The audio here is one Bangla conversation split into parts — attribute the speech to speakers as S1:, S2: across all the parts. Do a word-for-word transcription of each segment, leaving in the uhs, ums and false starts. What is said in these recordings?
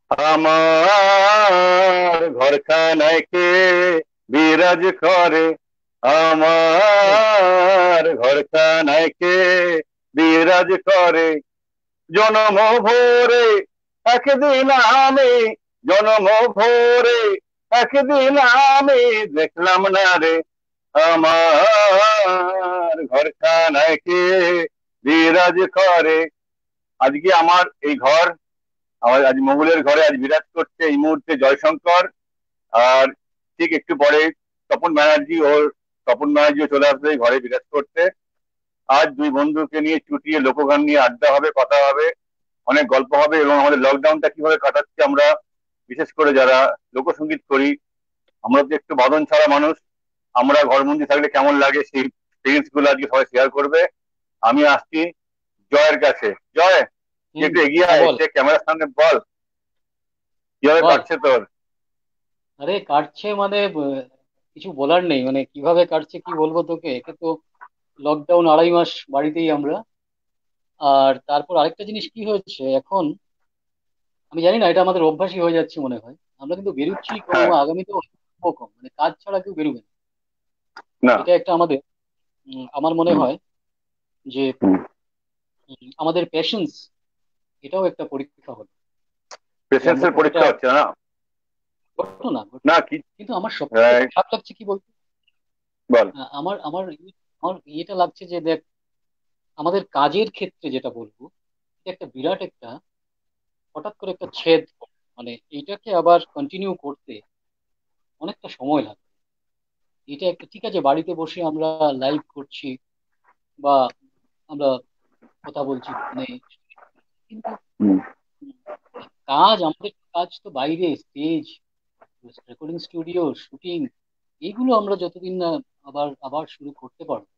S1: আমার ঘরখানায় কে বিরাজ করে, আমার ঘরখানায় কে বিরাজ করে, জনম ভোরে একদিন আমি, জনম ভোরে একদিন আমি দেখলাম না রে, আমার ঘরখানায় কে বিরাজ করে। আজকে আমার এই ঘর, আমার আজ মোগলের ঘরে আজ বিরাজ করছে এই মুহূর্তে জয়শঙ্কর। আর ঠিক একটু পরে তপন ব্যানার্জি ওর তপন ব্যানার্জিও চলে আসবে এই ঘরে বিরাজ করতে। আজ দুই বন্ধুকে নিয়ে চুটিয়ে লোকগান নিয়ে আড্ডা হবে, কথা হবে, অনেক গল্প হবে, এবং আমাদের লকডাউনটা কিভাবে কাটাচ্ছি আমরা, বিশেষ করে যারা লোকসঙ্গীত করি, আমরা তো একটু বাঁধন ছাড়া মানুষ, আমরা ঘরবন্দি থাকলে কেমন লাগে সেই এক্সপিরিয়েন্স গুলো আজকে সবাই শেয়ার করবে। আমি আসছি জয়ের কাছে। জয়, তুই
S2: হুম।
S1: একটু এগিয়ে
S2: হ্যাঁ
S1: আয়,
S2: বল।
S1: সে ক্যামেরার সামনে বল কিভাবে
S2: বল।
S1: কাটছে তোর।
S2: আরে কাটছে মানে ব- কিছু বলার নেই, মানে কিভাবে কাটছে কি বলবো তোকে। একে তো লকডাউন আড়াই মাস বাড়িতেই আমরা। আর তারপর আরেকটা জিনিস কি হয়েছে এখন, আমি জানি না, এটা আমাদের অভ্যাসই হয়ে যাচ্ছে মনে হয়। আমরা কিন্তু বেরোচ্ছি কম,
S1: হ্যাঁ।
S2: আগামীতেও আসবো কম, মানে কাজ ছাড়া কেউ বেরোবে না।
S1: না।
S2: এটা একটা আমাদের, উম, আমার মনে
S1: হুম,
S2: হয় যে
S1: হুম।
S2: উম, আমাদের প্যাশেন্স, এটাও একটা পরীক্ষা হলো, যে আমরা
S1: পেশেন্সের
S2: কতটা।
S1: পরীক্ষা হচ্ছে না।
S2: ঘটনা
S1: না
S2: ঘটনা।
S1: কি?
S2: কিন্তু আমার সবথেকে
S1: আহ,
S2: খারাপ লাগছে কি বলতো,
S1: বল।
S2: আহ, আমার আমার আমার ইয়েটা লাগছে যে দেখ, আমাদের কাজের ক্ষেত্রে যেটা বলবো, এটা একটা বিরাট একটা, হঠাৎ করে একটা ছেদ পড়ে। মানে এইটাকে আবার কন্টিনিউ করতে অনেকটা সময় লাগে। এটা একটা, ঠিক আছে বাড়িতে বসে আমরা লাইভ করছি বা আমরা কথা বলছি ফোনে, কিন্তু
S1: হুম,
S2: উম, কাজ, আমাদের কাজ তো বাইরে, স্টেজ, রেকর্ডিং স্টুডিও, শুটিং, এইগুলো আমরা যতদিন না আবার আবার শুরু করতে পারবো,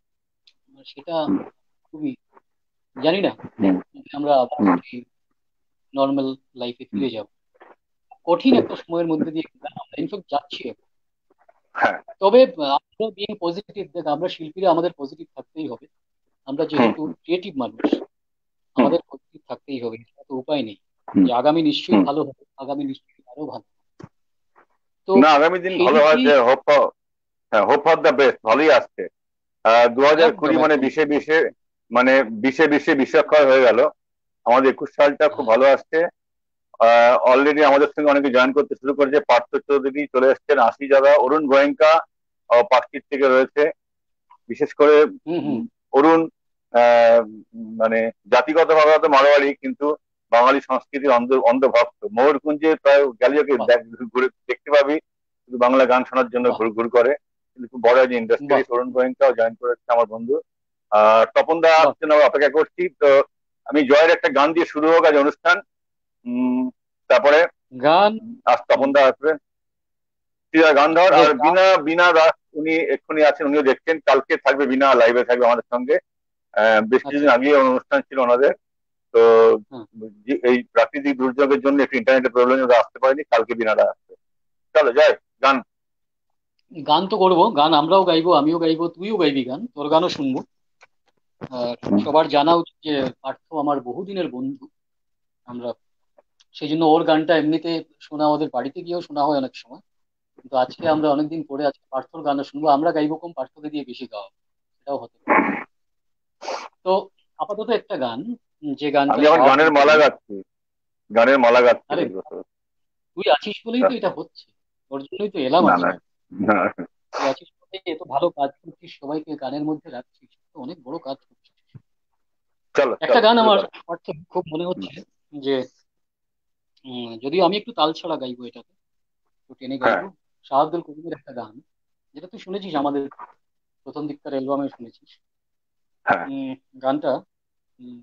S2: সেটা খুবই, জানি না
S1: হুম,
S2: যে আমরা আবার
S1: হুম।
S2: সেই নর্মাল লাইফে
S1: হুম।
S2: ফিরে যাব। কঠিন একটা সময়ের মধ্যে দিয়ে আমরা ইনফ্যাক্ট যাচ্ছি এখন।
S1: হ্যাঁ।
S2: তবে আহ, আমরা বিং পজিটিভ, দেখ আমরা শিল্পীরা আমাদের পজিটিভ থাকতেই হবে। আমরা
S1: হুম,
S2: যেহেতু ক্রিয়েটিভ মানুষ,
S1: হুম,
S2: আমাদের পজিটিভ থাকতেই হবে, এটা তো উপায় নেই।
S1: হুম,
S2: যে আগামী নিশ্চয়ই
S1: হুম।
S2: ভালো হবে, আগামী নিশ্চয়ই আরো ভালো। তো
S1: না, আগামী দিন
S2: সেই
S1: ভালো
S2: দিক
S1: হয়
S2: দিয়েই
S1: যে হোপ। হ্যাঁ, হোপ ফর দ্য বেস্ট ভালোই আসছে। আহ দু হাজার
S2: একদম
S1: কুড়ি মানে
S2: একদম।
S1: বিশে বিশে, মানে বিশে বিশে বিশ্বক্ষয় হয়ে গেল। আমাদের একুশ সালটা খুব
S2: হ্যাঁ।
S1: ভালো আসছে। অলরেডি আমাদের সঙ্গে অনেকে জয়েন করতে শুরু করেছে। পার্থ চৌধুরী চলে এসছেন, আশি জায়গা, অরুণ গোয়েঙ্কা পার্কস্ট্রিট থেকে রয়েছে। বিশেষ করে
S2: হুম হুম।
S1: উম, অরুণ আহ, মানে জাতিগতভাবে হয়তো মারোয়াড়ি, কিন্তু বাঙালি সংস্কৃতির অন্ধ অন্ধভক্ত। ময়ূরকুঞ্জে প্রায় গেলে ওকে
S2: বাহ।
S1: দেখ- ঘুরে দেখতে পাবি, শুধু বাংলা গান শোনার জন্য
S2: বাহ।
S1: ঘুর ঘুর করে। কিন্তু খুব বড় একজন
S2: বাহ।
S1: ইন্ডাস্ট্রিয়ালিস্ট অরুণ গোয়েঙ্কাও জয়েন করেছে আমার বন্ধু। আর তপন দা
S2: বাহ।
S1: আসছেন, আমরা অপেক্ষা করছি তো। আমি জয়ের একটা গান দিয়ে শুরু হোক আজ অনুষ্ঠান। উম তারপরে
S2: গান।
S1: আজ তপন
S2: হুম।
S1: দা আসবে, শ্রীয়া গান্ধার।
S2: দেখ
S1: আর
S2: গান।
S1: বিনা বিনা দাস উনি এক্ষুনি আছেন, উনিও দেখছেন, কালকে থাকবে, বিনা লাইভে থাকবে আমাদের সঙ্গে। আহ, বেশ
S2: আচ্ছা
S1: কিছুদিন
S2: আচ্ছা।
S1: আগে অনুষ্ঠান ছিল ওনাদের। তো
S2: হ্যাঁ।
S1: যে- এই প্রাকৃতিক দুর্যোগের জন্য একটু ইন্টারনেটের প্রবলেম আসতে পারেনি, কালকে বিনারা আসবে। চলো যাই, গান।
S2: গান তো করবো, গান আমরাও গাইবো, আমিও গাইবো, তুইও গাইবি গান, তোর গানও শুনবো। আর সবার জানা উচিত যে পার্থ আমার বহুদিনের বন্ধু। আমরা সেই জন্য ওর গানটা এমনিতে শোনা, ওদের বাড়িতে গিয়েও শোনা হয় অনেক সময়। কিন্তু আজকে আমরা অনেকদিন পরে আজকে পার্থর গানও শুনবো, আমরা গাইবো কম, পার্থকে দিয়ে বেশি গাওয়া, সেটাও হতে পারে। তো আপাতত একটা গান, উম, যে গানটা
S1: আমি এখন গানের
S2: স্বভাবকে
S1: মালা
S2: নিয়ে।
S1: গাচ্ছি, গানের মালা গাচ্ছি
S2: আরে
S1: বুঝলো তো।
S2: তুই আছিস বলেই তো এটা হচ্ছে, তোর জন্যই তো এলাম
S1: না, না,
S2: আজকে।
S1: না।
S2: তুই আছিস বলেই এত ভালো কাজ করছিস, সবাইকে গানের মধ্যে রাখছিস, তো অনেক বড় কাজ করছিস।
S1: চলো
S2: একটা
S1: চলো
S2: গান
S1: শুরু
S2: আমার
S1: করো।
S2: পার্থ খুব মনে
S1: হুম,
S2: হচ্ছে, যে উম, যদিও আমি একটু তাল ছাড়া গাইবো, এটাকে একটু টেনে
S1: হ্যাঁ,
S2: গাইবো। শাহ আব্দুল করিমের একটা গান, যেটা তুই শুনেছিস, আমাদের প্রথম দিককার অ্যালবামে শুনেছিস।
S1: হ্যাঁ।
S2: উম, গানটা উম,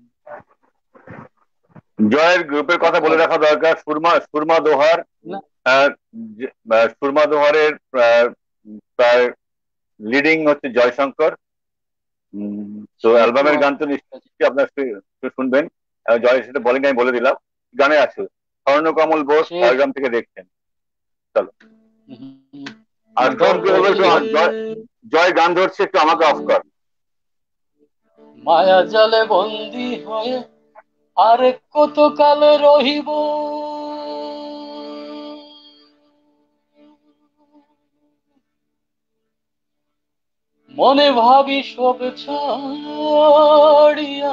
S1: জয়ের গ্রুপের কথা বলে
S2: আহ,
S1: রাখা দরকার, সুরমা সুরমা দোহার।
S2: না।
S1: আহ, যে- আহ, সুরমা দোহারের আহ, প্রায় লিডিং হচ্ছে জয়শঙ্কর। উম, তো
S2: সে তো
S1: অ্যালবামের গান তো
S2: আচ্ছা, ঠিক আছে।
S1: নিশ্চয়ই আপনার শু- শু- শুনবেন। আহ, জয়ের সাথে বলেন, আমি বলে দিলাম। গানে আছে স্বর্ণকমল বোস,
S2: সে
S1: ঝাড়গ্রাম থেকে দেখছেন। চলো।
S2: উম,
S1: আর শোন, কি বলবো,
S2: তবে
S1: একটু আ- জয়, জয় গান ধরছে, একটু আমাকে অফ কর।
S2: মায়া জালে বন্দি হয়ে আর কত কাল রহিব, মনে ভাবি সব ছাড়িয়া,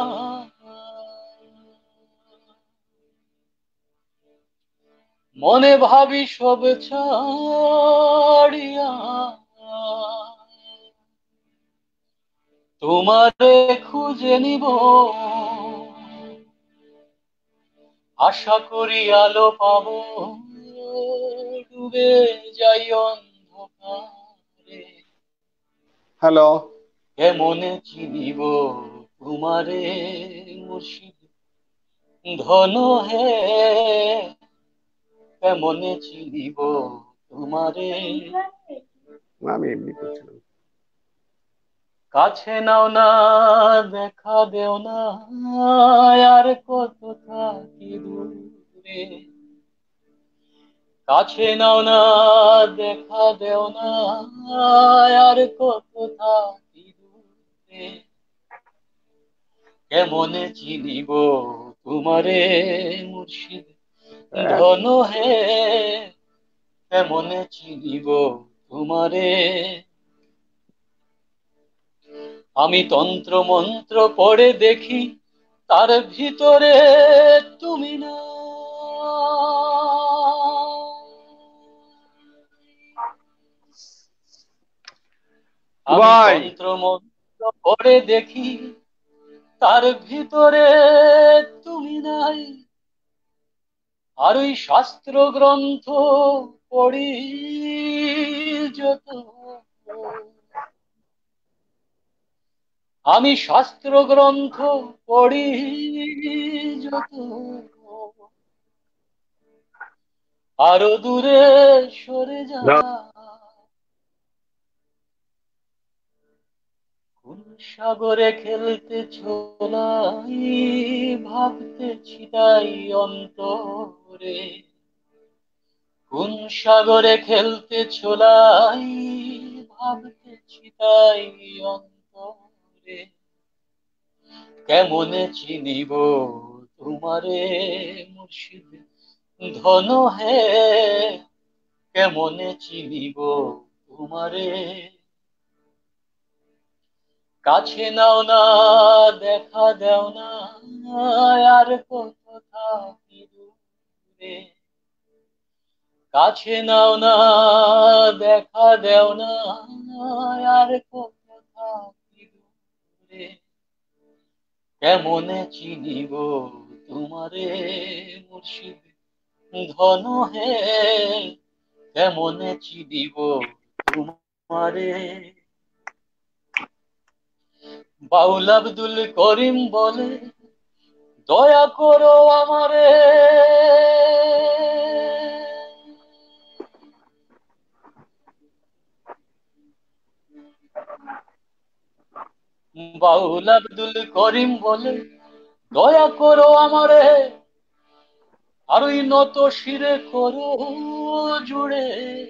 S2: মনে ভাবি সব ছাড়িয়া, তোমারে খুঁজে নিব, আশা করি আলো পাবো, ডুবে যাই অন্ধকারে।
S3: হ্যালো,
S2: কেমনে চিনিব তোমারে মুর্শিদ ধন হে, কেমনে চিনিব তোমারে।
S3: আমি এমনি করছিলাম।
S2: কাছে নাও না, দেখা দেও না, আর কত থাকি দূরে। কাছে নাও না, দেখা দেও না, আর কত থাকি দূরে। কেমনে চিনিব তোমারে মুর্শিদ ধন হে, কেমনে চিনিব তোমারে। আমি তন্ত্র মন্ত্র পড়ে দেখি, তার ভিতরে তুমি না। আমি তন্ত্র মন্ত্র পড়ে দেখি, তার ভিতরে তুমি নাই। আর ওই শাস্ত্র গ্রন্থ পড়ি যত, আমি শাস্ত্র গ্রন্থ পড়ি যত, আরো দূরে সরে যা। কোন সাগরে খেলতেছ নাই, ভাবতেছি তাই অন্তরে। কোন সাগরে খেলতেছ নাই, ভাবতেছি তাই অন্তরে। কেমনে চিনিব তোমারে মুর্শিদ ধন হে, কেমনে চিনিব তোমারে। কাছে নাও না, দেখা দেও না, আর কত থাকি দূরে। কাছে নাও না, দেখা দেও না, আর কত থাকি দূরে। কেমনে চিনিব তোমারে মুর্শিদ ধন হে, কেমনে চিনিব তোমারে। বাউল আব্দুল করিম বলে, দয়া করো আমারে, বাউল আব্দুল করিম বলে, দয়া করো আমারে, আর ওই নত শিরে করো জুড়ে।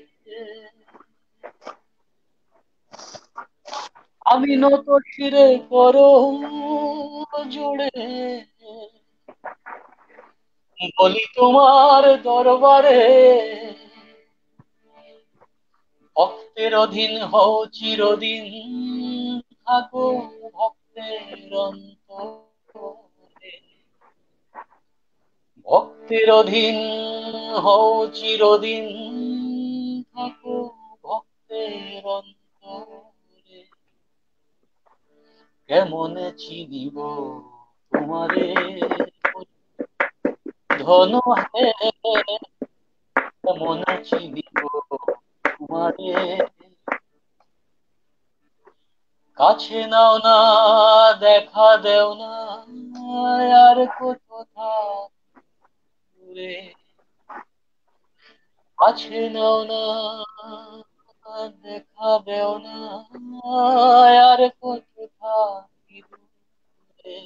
S2: আমি নত শিরে করো জুড়ে, বলি তোমার দরবারে। ভক্তের অধীন হও চিরদিন, থাকো ভক্তের অন্তরে। ভক্তের অধীন হও চিরদিন, থাকো ভক্তের অন্তরে। কেমনে চিনিব তোমারে ধন হে, কেমনে চিনিব তোমারে। কাছে নাও না, দেখা দেও না, আর কত থাকি দূরে। কাছে নাও না, দেখা দেও না, আর কত থাকি দূরে।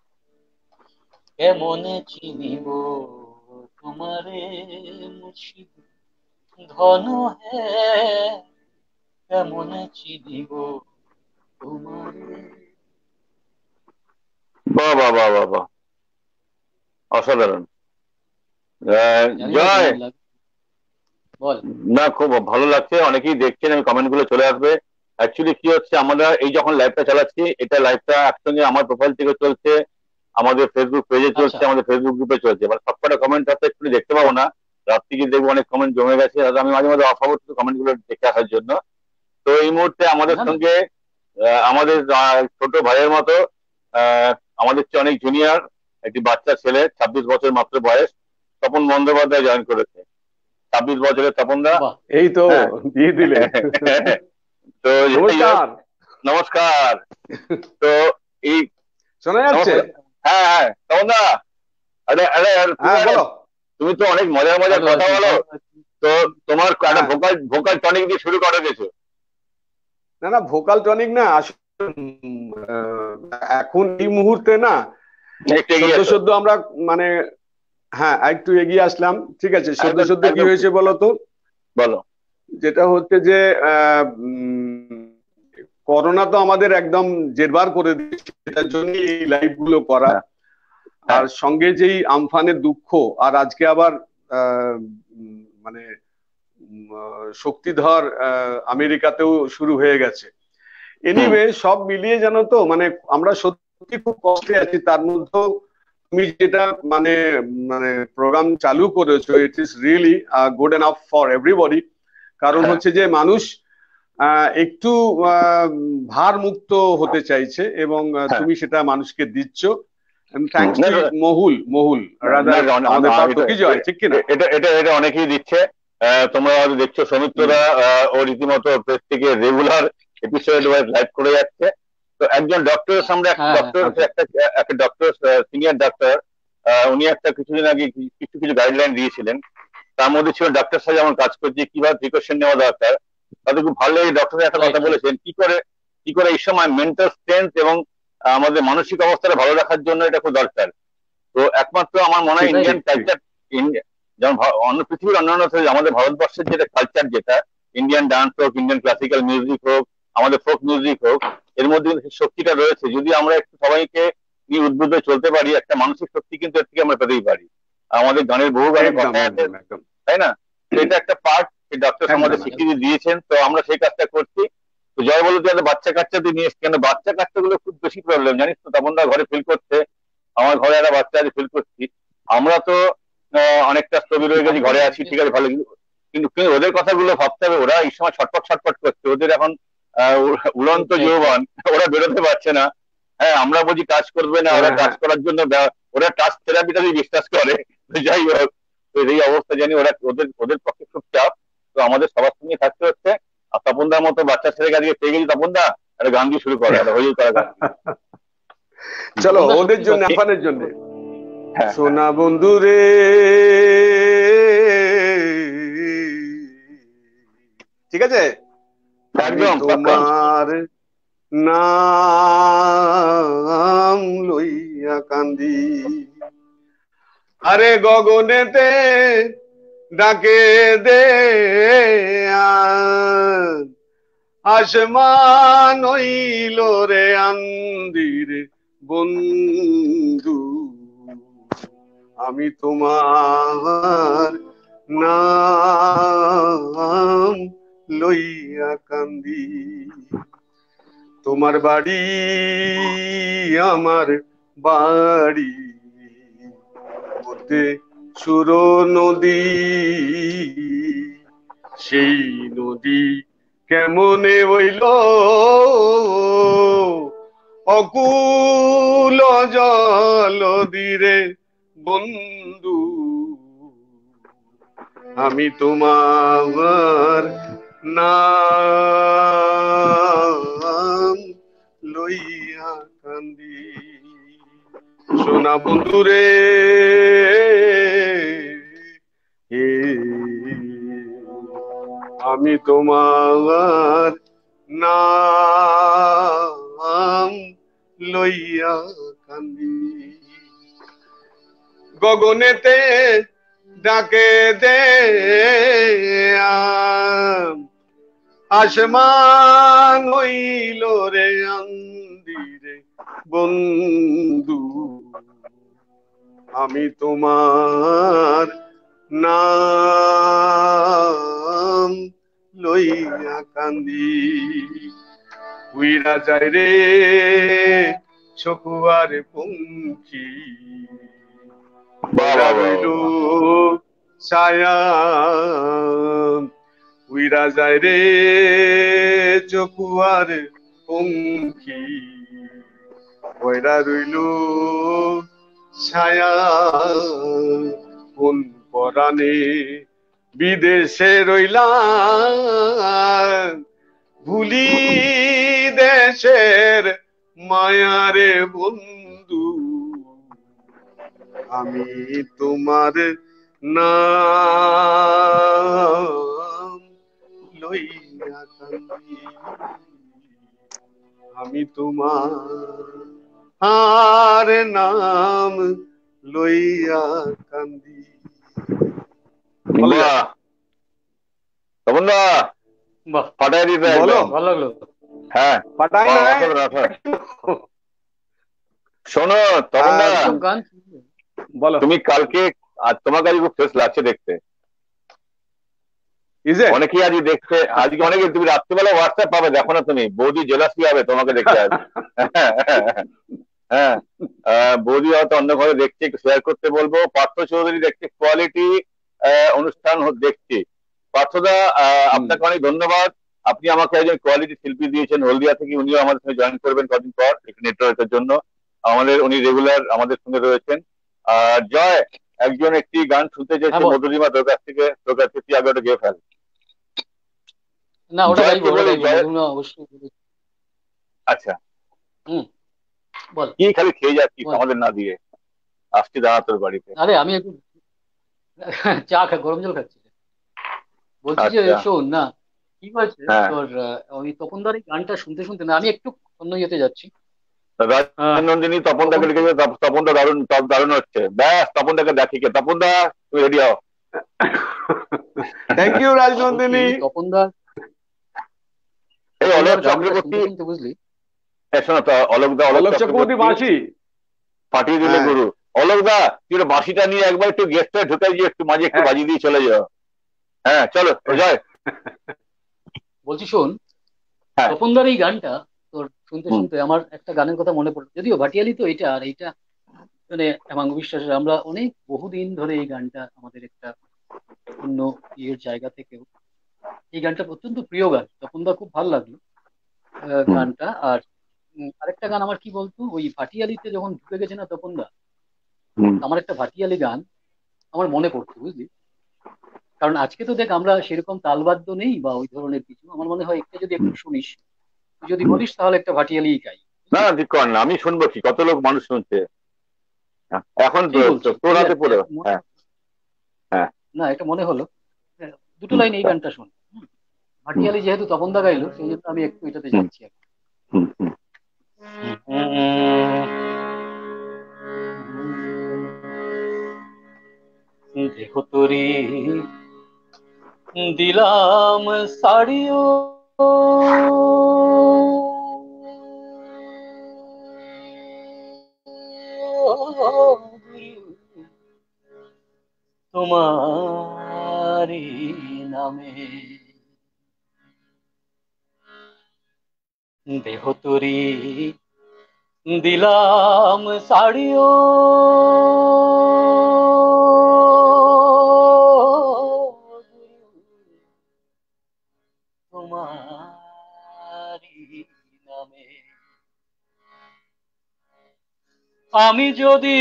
S2: কেমনে চিনিব তোমারে মুর্শিদ ধন হে, কেমনে চিনিব তোমারে।
S1: বাহ বাহ বাহ বাহ বাহ, অসাধারণ। আহ,
S2: জানি না
S1: জয়।
S2: কেমন লাগে, বল।
S1: না, খুব ভালো লাগছে, অনেকেই দেখছেন, আমি কমেন্ট গুলো চলে আসবে। অ্যাকচুয়ালি কি হচ্ছে, আমরা এই যখন লাইভটা চালাচ্ছি, এটা লাইভটা একসঙ্গে আমার প্রোফাইল থেকে চলছে, আমাদের ফেসবুক পেজে চলছে,
S2: আচ্ছা।
S1: আমাদের ফেসবুক গ্রুপে চলছে। এবার সবকটা কমেন্ট হয়তো একটু দেখতে পাবো না, রাত্রি গিয়ে দেখবো অনেক কমেন্ট জমে গেছে, হয়তো আমি মাঝে মাঝে অফ হবো কমেন্ট গুলো দেখে আসার জন্য। তো এই মুহূর্তে আমাদের
S2: না না।
S1: সঙ্গে আহ, আমাদের আহ, ছোট ভাইয়ের মতো আহ, আমাদের চেয়ে অনেক জুনিয়র একটি বাচ্চা ছেলে, ছাব্বিশ বছর মাত্র বয়স, তপন বন্দ্যোপাধ্যায় জয়েন করেছে। ছাব্বিশ বছরের তপনদা।
S2: বাহ।
S3: এই তো
S1: হ্যাঁ।
S3: দিয়ে দিলে।
S1: তো যাই হোক,
S3: নমস্কার।
S1: নমস্কার। তো এই
S3: শোনা যাচ্ছে?
S1: নমস্কার। হ্যাঁ হ্যাঁ তপনদা, আরে আরে আরে, তুমি
S3: হ্যাঁ
S1: আরে-
S3: বলো।
S1: তুমি তো অনেক মজার মজার
S2: ভালো
S1: কথা
S2: আছি,
S1: বলো।
S2: ভালো আছি।
S1: তো তোমার একটা
S3: হ্যাঁ,
S1: ভোকাল ভোকাল টনিক দিয়ে শুরু করে দিয়েছো।
S3: না না ভোকাল টনিক না, আসলে উম, আহ, এখন এই মুহূর্তে না
S1: একটু এগিয়ে
S3: সদ্য
S1: এসো।
S3: সদ্য আমরা মানে হ্যাঁ একটু এগিয়ে আসলাম। ঠিক আছে, সদ্য
S1: একদম
S3: সদ্য কি
S1: একদম
S3: হয়েছে বলো তো?
S1: বলো।
S3: যেটা হচ্ছে যে আহ, উম, করোনা তো আমাদের একদম জেরবার করে দিয়েছে, সেটার জন্য এই লাইভ গুলো করা।
S1: হ্যাঁ
S3: আর
S1: হ্যাঁ
S3: সঙ্গে যেই আমফানের দুঃখ, আর আজকে আবার আহ, উম, মানে উম, আহ, শক্তিধর আহ, আমেরিকাতেও শুরু হয়ে গেছে।
S1: হুম
S3: এনিওয়ে সব মিলিয়ে জানো তো মানে আমরা সত্যি খুব কষ্টে আছি। তার মধ্যেও তুমি যেটা মানে মানে প্রোগ্রাম চালু করেছো, it is really good enough for everybody. কারণ
S1: হ্যাঁ
S3: হচ্ছে যে মানুষ আহ, একটু আহ, ভার মুক্ত হতে চাইছে এবং আহ,
S1: হ্যাঁ
S3: তুমি সেটা মানুষকে দিচ্ছ।
S1: হুম,
S3: থ্যাঙ্কস
S1: না
S3: টু
S1: না
S3: মহুল মহুল
S1: না
S3: রাদার
S1: না, না,
S3: আমাদের
S1: না,
S3: পার্থ,
S1: এটা
S3: কি জয়, ঠিক কিনা?
S1: এ- এটা এটা এটা অনেকেই দিচ্ছে। আহ, তোমরা হয়তো দেখছো
S3: হুম,
S1: সৌমিত্ররা আহ, ও রীতিমতো প্রেস থেকে রেগুলার এপিসোড ওয়াইজ লাইভ করে যাচ্ছে। তো একজন ডক্টরের সামনে একটা
S2: হ্যাঁ হ্যাঁ।
S1: ডক্টর
S3: আচ্ছা
S1: একটা একটা ডক্টর, সিনিয়র ডাক্তার, উনি একটা কিছুদিন আগে কি- কিছু কিছু গাইডলাইন দিয়েছিলেন। তার মধ্যে ছিল ডাক্তার সাহেব যেমন কাজ করছে কিভাবে প্রিকশন নেওয়া দরকার। তাতে খুব ভালো এই ডক্টর একটা
S2: রাইট
S1: কথা
S2: রাইট।
S1: বলেছেন, কি করে কি করে এই সময় মেন্টাল স্ট্রেংথ এবং আহ, আমাদের মানসিক অবস্থাটা ভালো রাখার জন্য এটা খুব দরকার। তো একমাত্র আমার মনে হয়
S3: ঠিক
S1: ইন্ডিয়ান
S3: ঠিক ঠিক।
S1: কালচার, যেমন ভা- অন্য পৃথিবীর অন্যান্য দেশে আমাদের ভারতবর্ষের যেটা কালচার, যেটা ইন্ডিয়ান ডান্স হোক, ইন্ডিয়ান ক্লাসিক্যাল মিউজিক হোক, আমাদের ফোক মিউজিক হোক, এর মধ্যে কিন্তু সেই শক্তিটা রয়েছে। যদি আমরা একটু সবাইকে নিয়ে উদ্বুদ্ধ হয়ে চলতে পারি, একটা মানসিক শক্তি কিন্তু এর থেকে আমরা পেতেই পারি। আমাদের গানের বহু গানের
S3: একদম
S1: কথা আছে,
S3: একদম একদম
S1: তাই না? তো এটা একটা পার্ট, ডক্টর আমাদের
S3: একদম একদম।
S1: স্বীকৃতি দিয়েছেন, তো আমরা সেই কাজটা করছি। তো জয় বলো, তুই এত বাচ্চা কাচ্চাদের নিয়ে এসছিস কেন? বাচ্চা কাচ্চাগুলো খুব বেশি প্রবলেম, জানিস তো, তপন দা ঘরে ফিল করছে, আমার ঘরে একটা বাচ্চা আছে ফিল করছি। আমরা তো আহ, অনেকটা স্থবির হয়ে গেছি,
S2: একদম
S1: ঘরে আছি, ঠিক
S2: obviously।
S1: আছে ভালো, কিন্তু কিন্তু কিন্তু ওদের কথাগুলো ভাবতে হবে। ওরা এই সময় ছটপট ছটপট করছে, ওদের এখন আহ, উ- উড়ন্ত
S2: এক্স্যাক্টলি।
S1: যৌবন, ওরা বেরোতে পারছে না। হ্যাঁ, আমরা বলছি টাচ করবে না, ওরা
S3: হ্যাঁ
S1: টাচ
S3: হ্যাঁ
S1: করার জন্য ব্যা- ওরা টাচ থেরাপিটাকে বিশ্বাস করে। তো যাই হোক, তো এই অবস্থা জানি, ওরা ওদের ওদের পক্ষে খুব চাপ। তো আমাদের সবার সঙ্গে থাকতে হচ্ছে। আর তপনদার মতো বাচ্চা ছেলেকে আজকে পেয়ে গেছি, তপনদা একটা গান দিয়ে শুরু করে, একটা হয়ে করা গান দিয়ে।
S3: চলো
S2: তপন দা
S3: ওদের
S2: সত্যি
S3: জন্য,
S2: কথা।
S3: আমফানের জন্য।
S1: হ্যাঁ হ্যাঁ
S3: সোনা বন্ধু রে, ঠিক আছে, আমি
S1: একদম পাক্কা।
S2: একদম একদম।
S3: তোমার নাম লইয়া কান্দি, আরে গগনেতে ডাকে দে আজ, আসমান হইল রে আন্দির বন্ধু, আমি তোমার নাম লইয়া কান্দি, তোমার বাড়ি আমার বাড়ি, মধ্যে সুর নদী, সেই নদী কেমনে হইল অকুল জল দিরে বন্ধু, আমি তোমার নাম লইয়া কান্দি, সোনা বন্ধু রে, এ আমি তোমার নাম লইয়া কান্দি, গগনেতে ডাকে দে আসমান হইল রে আন্দিরে বন্ধু, আমি তোমার নাম লইয়া কান্দি, উইরা যায় রে চকুয়ার পঙ্খী
S1: বাহ বাহ বাহ
S3: রইল
S1: বাহ।
S3: ছায়া উইরা যায় রে চকুয়ার পঙ্খী বয়রা রইল ছায়া কোন পরাণে বিদেশে রইলা ভুলি দেশের মায়ারে বন্ধু আমি তোমার নাম লইয়া কান্দি আমি তোমার আর নাম লইয়া কান্দি।
S1: বাহ তপন দা
S2: বাহ,
S1: ফাটাই দিতে
S3: বলো।
S1: একদম।
S2: ভালো লাগলো।
S1: হ্যাঁ
S3: পাঠাই
S1: বাহ,
S3: নাই
S1: অসাধারণ, অসাধারণ। শোনো তপন দা,
S3: আর-
S2: এসব গান শুনলে
S3: বলো
S1: তুমি কালকে আজ তোমার কাছে খুব ফ্রেশ লাগছে দেখতে।
S3: ইজ ইট
S1: অনেকেই আজকে দেখতে, আজকে অনেকে তুমি রাত্রিবেলা হোয়াটসঅ্যাপ পাবে, দেখো না তুমি, বৌদি জেলাসি হবে তোমাকে দেখতে আজ। হ্যাঁ আহ, বৌদি হয়তো অন্য ঘরে দেখছে, একটু শেয়ার করতে বলবো। পার্থ চৌধুরী দেখছে কোয়ালিটি অনুষ্ঠান হ- দেখছি। পার্থদা আহ, আপনাকে অনেক ধন্যবাদ। আপনি আমাকে একজন কোয়ালিটি শিল্পী দিয়েছেন হলদিয়া থেকে, উনিও আমাদের সঙ্গে জয়েন করবেন কদিন পর একটু নেটওয়ার্কের জন্য। আমাদের উনি রেগুলার আমাদের সঙ্গে রয়েছেন। আর জয়, একজন একটি গান শুনতে
S2: হ্যাঁ
S1: চাইছে
S2: বল।
S1: মধুরিমা, তোর কাছ থেকে, তোর কাছ থেকে তুই আগে ওটা গেয়ে ফেল।
S2: না, ওটা
S1: জয়
S2: গাইবো,
S1: কি
S2: ওটা
S1: বলি,
S2: গাইবো,
S1: জয়
S2: মধুর না অবশ্যই বলবো।
S1: আচ্ছা
S2: হুম, বল
S1: কি খালি খেয়ে যাচ্ছিস
S2: বল।
S1: আমাদের না দিয়ে? আসছি দাঁড়া তোর বাড়িতে।
S2: আরে আমি একটু চা খা, গরম জল খাচ্ছি। বলছি যে
S1: আচ্ছা
S2: শোন না, কি হয়েছে
S1: হ্যাঁ,
S2: তোর, আহ, ওই তপনদার এই গানটা শুনতে শুনতে না আমি একটু অন্য ইয়েতে যাচ্ছি। আহ,
S1: রাজনন্দিনী তপন
S2: তপন
S1: দাকে লিখেছে, তপ- তপন দা দারুণ, তপ- দারুণ হচ্ছে। ব্যাস তপন দাকে দেখি কে, তপন দা তুমি রেডি হও।
S3: থ্যাংক ইউ
S2: বলছি
S3: রাজনন্দিনী।
S2: তপনদার
S1: এই অলোক
S2: তপনদার গানটা
S1: চক্রবর্তী,
S2: শুনতে শুনতে বুঝলি।
S1: এ শোনো তো, অলোক দা, অলোক
S3: অলোক চক্রবর্তী
S1: চক্রবর্তী
S3: বাঁশি।
S1: ফাটিয়ে দিলে
S3: হ্যাঁ
S1: গুরু। অলোক দা তুই একটু বাঁশিটা নিয়ে একবার একটু গেস্টে ঢুকাই দিয়ে একটু মাঝে একটু
S3: হ্যাঁ
S1: বাজিয়ে দিয়ে চলে যাও। হ্যাঁ চলো জয়।
S2: বলছি শোন,
S1: হ্যাঁ
S2: তপনদার এই গানটা তোর শুনতে
S1: হুম
S2: শুনতে আমার একটা গানের কথা মনে পড়লো, যদিও ভাটিয়ালি তো এটা, আর এইটা মানে হেমাঙ্গ বিশ্বাসের। আমরা অনেক বহুদিন ধরে এই গানটা আমাদের একটা অন্য ইয়ের জায়গা থেকেও এই গানটা অত্যন্ত প্রিয় গান, তপনদা খুব ভালো লাগলো আহ,
S1: হুম
S2: গানটা। আর উম, আরেকটা গান আমার কি বলতো, ওই ভাটিয়ালিতে যখন ঢুকে গেছে না তপনদা,
S1: হুম
S2: আমার একটা ভাটিয়ালি গান আমার মনে পড়ছে বুঝলি। কারণ আজকে তো দেখ আমরা সেরকম তালবাদ্য নেই বা ওই ধরনের কিছু, আমার মনে হয় একটা যদি
S1: হুম
S2: একটু শুনিস, তুই যদি
S1: হুম।
S2: বলিস তাহলে একটা ভাটিয়ালি গাই,
S1: না
S2: বুঝলি।
S1: না, ঠিক কর না, আমি শুনবো কি, কত লোক মানুষ শুনছে। হ্যাঁ, এখন তো
S2: সেই বলছি
S1: তো- তোর
S2: এই আর
S1: হাতে
S2: কি,
S1: পড়ে।
S2: এখন মনে
S1: হ্যাঁ
S2: হলো।
S1: হ্যাঁ।
S2: না, এটা মনে হলো। হ্যাঁ, দুটো
S1: হুম
S2: লাইন এই গানটা শোন। হুম,
S1: হুম
S2: ভাটিয়ালি যেহেতু তপনদা গাইলো সেই জন্য আমি একটু এটাতে
S1: হুম
S2: যাচ্ছি আর
S1: হুম হুম।
S2: কি। দেহ তোরি দিলাম সাড়িও, তোমারি নামে। দেহ তোরি দিলাম সাড়িও, তোমারি নামে। আমি যদি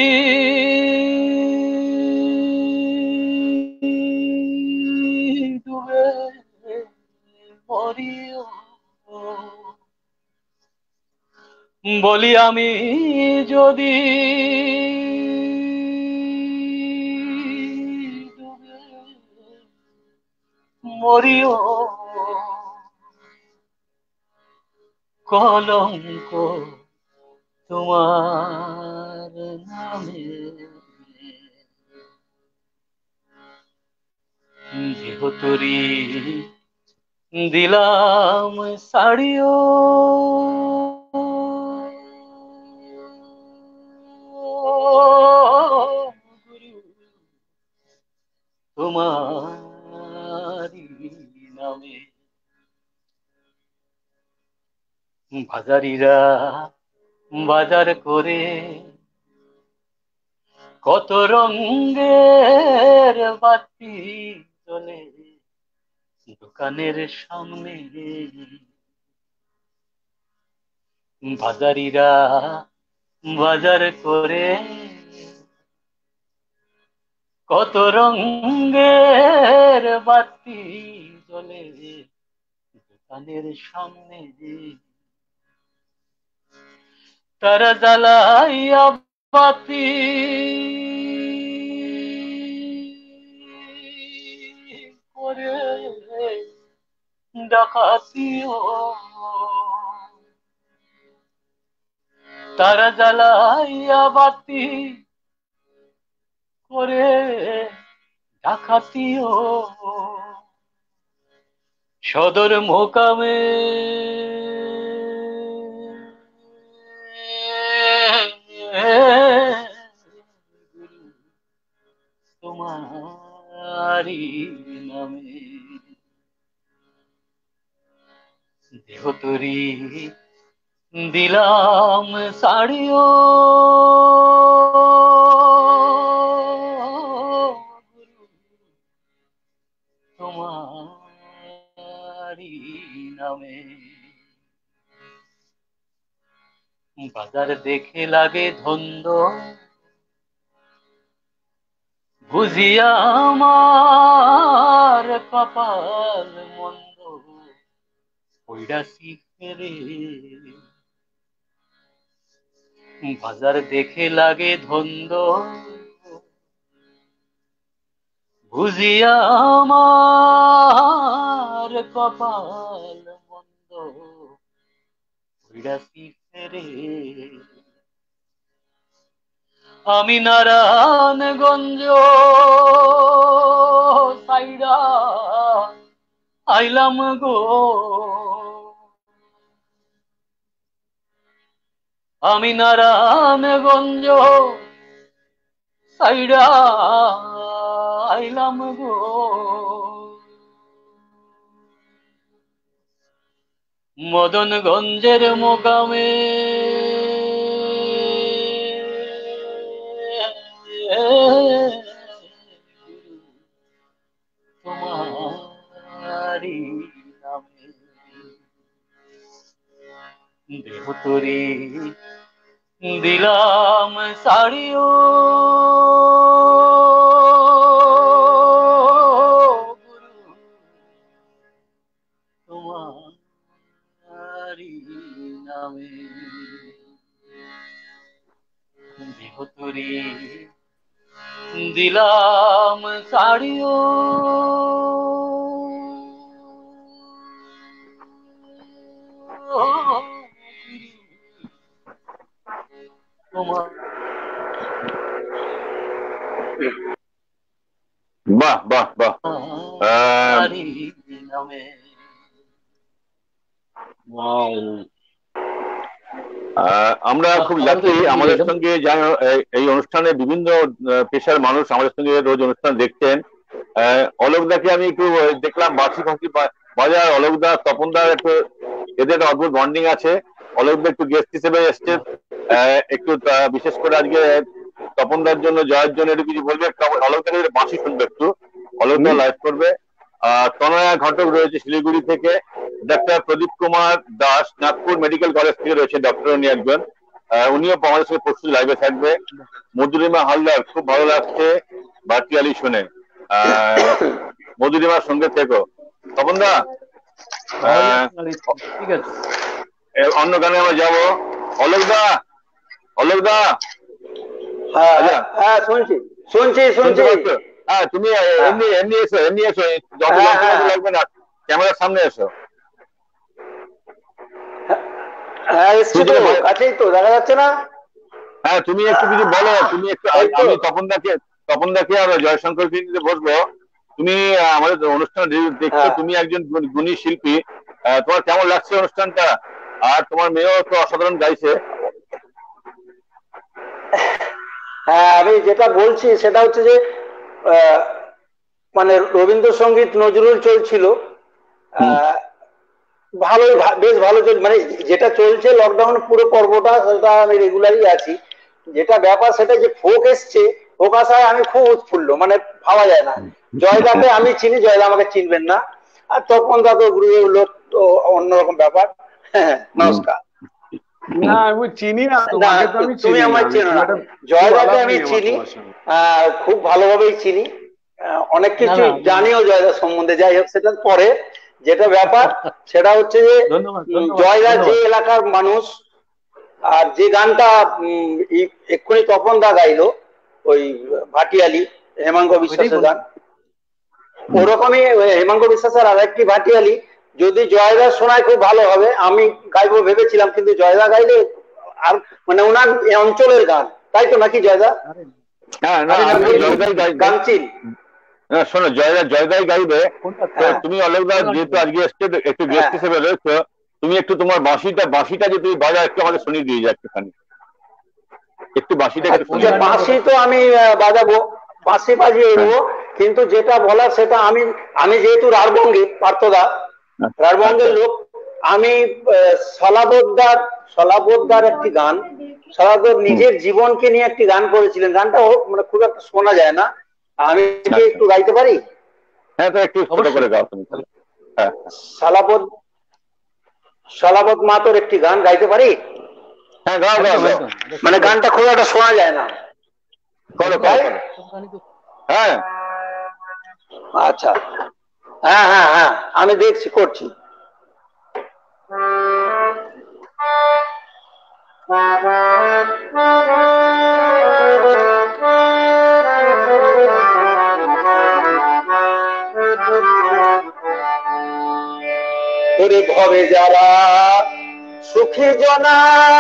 S2: ডুবে মরিও, বলি আমি যদি ডুবে মরিও, কলঙ্ক তোমার নামে। দেহ তোরি দিলাম সাড়িও, তোমারি নামে। বাজারিরা বাজার করে কত রঙের বাতি জ্বলে দোকানের সামনে, বাজারিরা বাজার করে কত রঙের বাতি জ্বলে দোকানের সামনে, তারা জ্বালাইয়া বাতি করে ডাকাতিও, তারা জ্বালাইয়া বাতি করে ডাকাতিও, সদর মোকামে তোমারি নামে দেহ তরি দিলাম সাড়িও, তোমারি নামে। বাজার দেখে লাগে ধন্দ, বুঝিয়া আমার কপাল মন্দ ওইরাসি ফেরে। বাজার দেখে লাগে ধন্দ, বুঝিয়া আমার কপাল মন্দ ওইরাসি ফেরে। আমি নারায়ণগঞ্জ সাইরা আইলাম গো, আমি নারায়ণগঞ্জ সাইরা আইলাম গো, মদনগঞ্জের মোকামে তোমারি নামে দেহ তরি দিলাম সাড়িও, তোমারি নামে দেহ তরি দিলাম সাড়িও, তোমার।
S1: বাহ বাহ বাহ, আহ,
S2: নামে
S1: আহ, আমরা খুব লাকি, আমাদের সঙ্গে যা- এই- এই অনুষ্ঠানে বিভিন্ন আহ, পেশার মানুষ আমাদের সঙ্গে রোজ অনুষ্ঠান দেখছেন। আহ, অলোকদাকে আমি একটু আহ, দেখলাম বাসি ফাঁকি বাজার, অলোকদা তপনদার একটু এদের একটা অদ্ভুত বন্ডিং আছে। অলোকদা একটু গেস্ট হিসেবে এসছে, আহ, একটু আহ, বিশেষ করে আজকে তপনদার জন্য জয়ের জন্য একটু কিছু বলবে। অলোকদাকে একটু বাঁশি শুনবে একটু, অলোকদা লাইভ করবে। আহ তনয়া ঘটক রয়েছে শিলিগুড়ি থেকে, ডাক্তার প্রদীপ কুমার দাস নাগপুর মেডিকেল কলেজ থেকে রয়েছে, ডক্টর উনি একজন, আহ, উনিও আমাদের সঙ্গে পরশু লাইভে থাকবে। মধুরিমা হালদার, খুব ভালো লাগছে ভার্চুয়ালি শুনে, আহ মধুরিমার সঙ্গে থেকো। তপনদা, আহ,
S2: ঠিক আছে,
S1: এ- অন্য গানে আমরা যাবো। অলোকদা, অলোকদা,
S4: হ্যাঁ
S1: আচ্ছা
S4: হ্যাঁ শুনছি শুনছি
S1: শুনতে
S4: শুনছি
S1: পাচ্ছ? হ্যাঁ, তুমি এমনি এমনি এসো, এমনি এসো, যত
S4: হ্যাঁ,
S1: যন্ত্রপাতি
S4: হ্যাঁ।
S1: লাগবে না, ক্যামেরার সামনে এসো।
S4: হ্যাঁ এসছি তো,
S1: শুনতে পা-
S4: কাছেই তো, দেখা যাচ্ছে না?
S1: হ্যাঁ, তুমি একটু কিছু বলো, তুমি একটু,
S4: এই তো।
S1: আমি তপনদাকে তপনদাকে আর জয়শঙ্করকে নিতে বসবো। তুমি আহ, আমাদের অনুষ্ঠান রে- দেখছো,
S4: হ্যাঁ।
S1: তুমি একজন গুণ- গুণী শিল্পী, আহ, তোমার কেমন লাগছে অনুষ্ঠানটা? আর তোমার মেয়েও তো অসাধারণ গাইছে।
S4: হ্যাঁ আমি যেটা বলছি সেটা হচ্ছে যে আহ, মানে রবীন্দ্রসঙ্গীত নজরুল চলছিল, আহ, ভালোই ভা- বেশ ভালো চলছে, মানে যেটা চলছে লকডাউন পুরো পর্বটা সেটা আমি রেগুলারই আছি। যেটা ব্যাপার সেটা যে ফোক এসছে, ফোক আসায় আমি খুব উৎফুল্ল, মানে ভাবা যায় না। জয়দাকে আমি চিনি, জয়দা আমাকে চিনবেন না, আর তপন দা তো গ্রুপের লোক, তো অন্যরকম ব্যাপার। হ্যাঁ, নমস্কার।
S3: না আমি চিনি না
S4: না,
S3: তোমাকে, তো আমি
S4: তুমি
S3: চিনি না,
S4: আমার
S3: আমি
S4: চেনো
S3: খুব
S4: না।
S3: একটা খুব
S4: জয়দাকে
S3: আলাপ
S4: আমি
S3: নেই আমার
S4: চিনি,
S3: তোমার সঙ্গে।
S4: আহ, খুব ভালোভাবেই চিনি, আহ, অনেক
S2: না
S4: কিছু
S2: না আমি-
S4: জানিও জয়দা সম্বন্ধে। যাই হোক, সেটা পরে। যেটা ব্যাপার সেটা হচ্ছে যে
S2: ধন্যবাদ
S4: উম,
S2: ধন্যবাদ
S4: জয়দা যে
S2: ধন্যবাদ।
S4: এলাকার মানুষ, আর যে গানটা উম, এই এক্ষুনি তপন দা গাইলো, ওই ভাটিয়ালি হেমাঙ্গ
S2: ওইটাই
S4: বিশ্বাসের
S2: বলছি।
S4: গান, ওরকমই ওই হেমাঙ্গ বিশ্বাসের আর একটি ভাটিয়ালি যদি জয়দা শোনায় খুব ভালো হবে। আমি গাইবো ভেবেছিলাম, কিন্তু জয়দা গাইলে আর মানে ওনার এই অঞ্চলের গান, তাই তো নাকি জয়দা?
S2: আরে
S1: হ্যাঁ না
S4: আর
S1: না,
S4: আমি
S1: জয়দাই গাইবে।
S4: গামচিন।
S1: না শোনো, জয়দা জয়দাই গাইবে।
S2: কোনটা
S1: তো
S4: হ্যাঁ
S1: তুমি অলোকদা
S2: কোন গানটা
S1: যেহেতু
S2: বলবো?
S1: আজকে এসছো, একটু গেস্ট
S4: হ্যাঁ,
S1: হিসেবে রয়েছো, তুমি একটু তোমার বাঁশিটা বাঁশিটা যে তুমি বাজাও একটু আমাদের শুনিয়ে দিয়ে যাও একটুখানি, একটু বাঁশিটা একটু
S2: কোন
S4: আচ্ছা,
S1: শুনিয়ে দাও।
S2: গানটা
S4: বাঁশি
S2: বলো?
S4: তো আমি আহ, বাজাবো, বাঁশি বাজিয়ে
S1: হ্যাঁ
S4: দেবো, কিন্তু যেটা বলার সেটা আমি আমি যেহেতু রাঢ়বঙ্গী, পার্থদা রাঢ়বঙ্গের
S1: আচ্ছা
S4: লোক, আমি সলাবোদ্দার সলাবোদ্দার একটি গান, সলাবোদ
S1: হুম
S4: নিজের জীবনকে নিয়ে একটি গান করেছিলেন। গানটা ও- মানে খুব একটা শোনা যায় না, আমি কি
S1: আচ্ছা,
S4: একটু গাইতে পারি?
S1: হ্যাঁ তো একটু ছোট করে
S2: অবশ্যই।
S1: গাও তুমি তাহলে। হ্যাঁ
S4: সলাবোদ সলাবোদ মাতোর একটি গান গাইতে পারি?
S1: হ্যাঁ গাও গাও
S2: একদম
S1: গাও,
S2: একদম এটা
S4: মানে
S2: সুন্দর।
S4: গানটা খুব একটা শোনা যায় না।
S1: করো
S2: একদম
S1: করো
S4: তাই?
S1: করো।
S2: সব গানই তো
S1: হ্যাঁ
S4: আচ্ছা, হ্যাঁ হ্যাঁ হ্যাঁ, আমি দেখছি, করছি। ওরে ঘরে যারা সুখী জনা,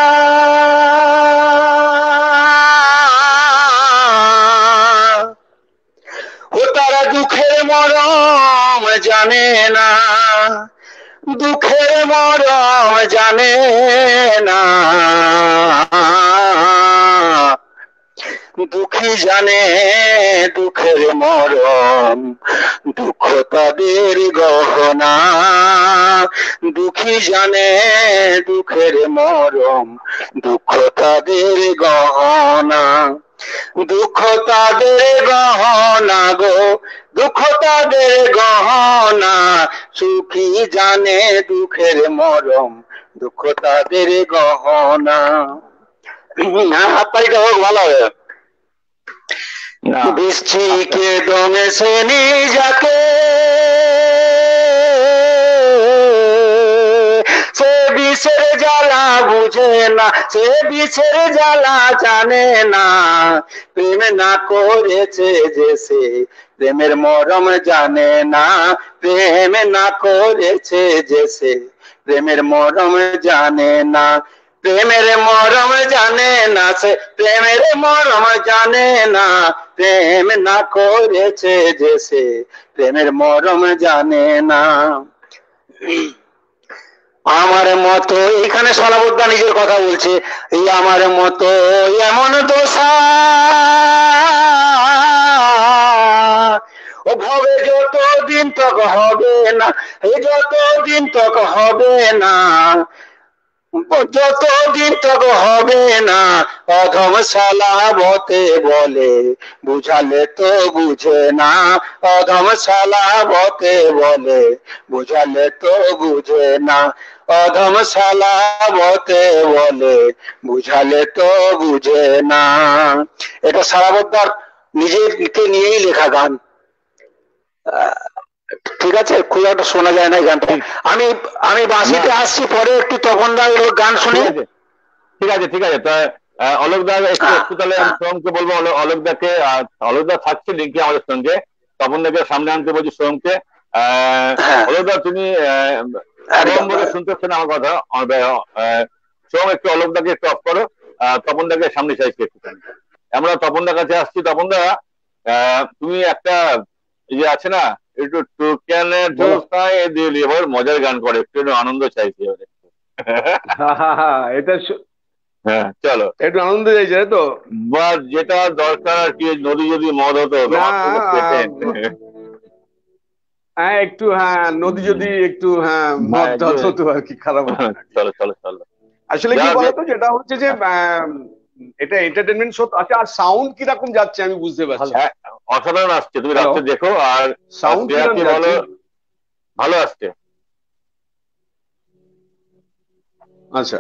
S4: ও তারা দুঃখের মরম জানে না, দুঃখের মরম জানে না, দুঃখী জানে দুঃখের মরম, দুঃখ তাদের গহনা, দুঃখী জানে দুঃখের মরম, দুঃখ তাদের গহনা, দুঃখ তাদের গহনা গো, দুঃখ তাদের গহনা, সুখী জানে দুঃখের মরম, দুঃখ তাদের গহনা। হাত তালিটা হোক, ভালো হবে।
S1: না
S4: বৃষ্টিকে দমে শ্রেণী যাকে, সে বিষের জ্বালা বুঝে না, সে বিষের জ্বালা জানে না, প্রেম না করেছে যে সে প্রেমের মরম জানে না, প্রেম না করেছে যে সে প্রেমের মরম জানে না, প্রেমের মরম জানে না সে প্রেমের মরম জানে না, প্রেম না করেছে যে সে প্রেমের মরম জানে না। আমার মতো, এখানে সলাবুদ্দা নিজের কথা বলছে, এই আমার মতো এমন দোষা ও ভবে যত দিন তক হবে না, এই যত দিন তক হবে না, যতদিন তক হবে না, অধম সালাবতে বলে বুঝালে তো বুঝে না, অধম সালাবতে বলে বুঝালে তো বুঝে না, অধম সালাবতে বলে বুঝালে তো বুঝে না। এটা সালাবদ্দার নিজেকে নিয়েই লেখা গান। ঠিক আছে, খুব একটা শোনা যায় না এই গানটা। আমি আমি বাঁশিতে আসছি, পরে একটু তপন দা গান শুনি।
S1: ঠিক আছে ঠিক আছে ঠিক আছে তা অলোক দা একটু একটু তাহলে আমি সোমকে বলবো, অলোক দাকে, অলোক দা থাকছে লিঙ্কে আমাদের সঙ্গে, তপন দাকে সামনে আনতে বলছি সোমকে। আহ অলোক দা তুমি সোম বলে শুনতে হচ্ছে না আমার কথা, সোম একটু অলোক দাকে একটু অফ করো, তপন দাকে সামনে চাইছি একটুখানি। আমরা তপন দার কাছে আসছি। তপন দা তুমি একটা যে আছে না একটু টুকানের ঢোকায় দিলি, এবার মজার গান করে, একটু আনন্দ চাইছি এবারে।
S3: এটা
S1: হ্যাঁ চলো,
S3: একটু আনন্দ চাইছে তো,
S1: বা যেটা দরকার আর কি, নদী যদি মদ হতো
S3: না হ্যাঁ একটু, হ্যাঁ নদী যদি একটু হ্যাঁ
S1: হ্যাঁ
S3: মদ
S1: একটু
S3: টদ হতো আর কি, খারাপ হতো না।
S1: চলো চলো চলো
S3: আসলে কি
S1: যাক
S3: বলতো, যেটা হচ্ছে যে আহ, এটা এন্টারটেনমেন্ট শো আছে, আর সাউন্ড কিরকম যাচ্ছে আমি বুঝতে পারছি
S2: ভালো।
S3: না।
S1: হ্যাঁ অসাধারণ আসছে, তুমি
S3: হ্যালো,
S1: রাত্রে দেখো। আর
S3: সাউন্ড কিরকম
S1: শ্রেয়াকে বলো,
S3: যাচ্ছে?
S1: ভালো আসছে।
S3: আচ্ছা,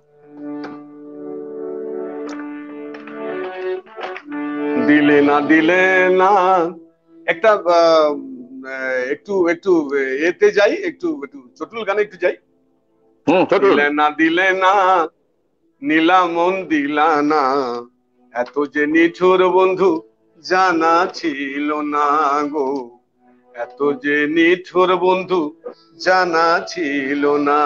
S3: দিলে না দিলে না, একটা আহ, আহ, একটু একটু এতে যাই, একটু একটু চটুল গানে একটু যাই।
S1: হুম ছোটুল।
S3: দিলে না দিলে না, নীলা মন দিলা না, এত যে নিঠুর বন্ধু জানা ছিল না গো, এত যে নিঠুর বন্ধু জানা ছিল না।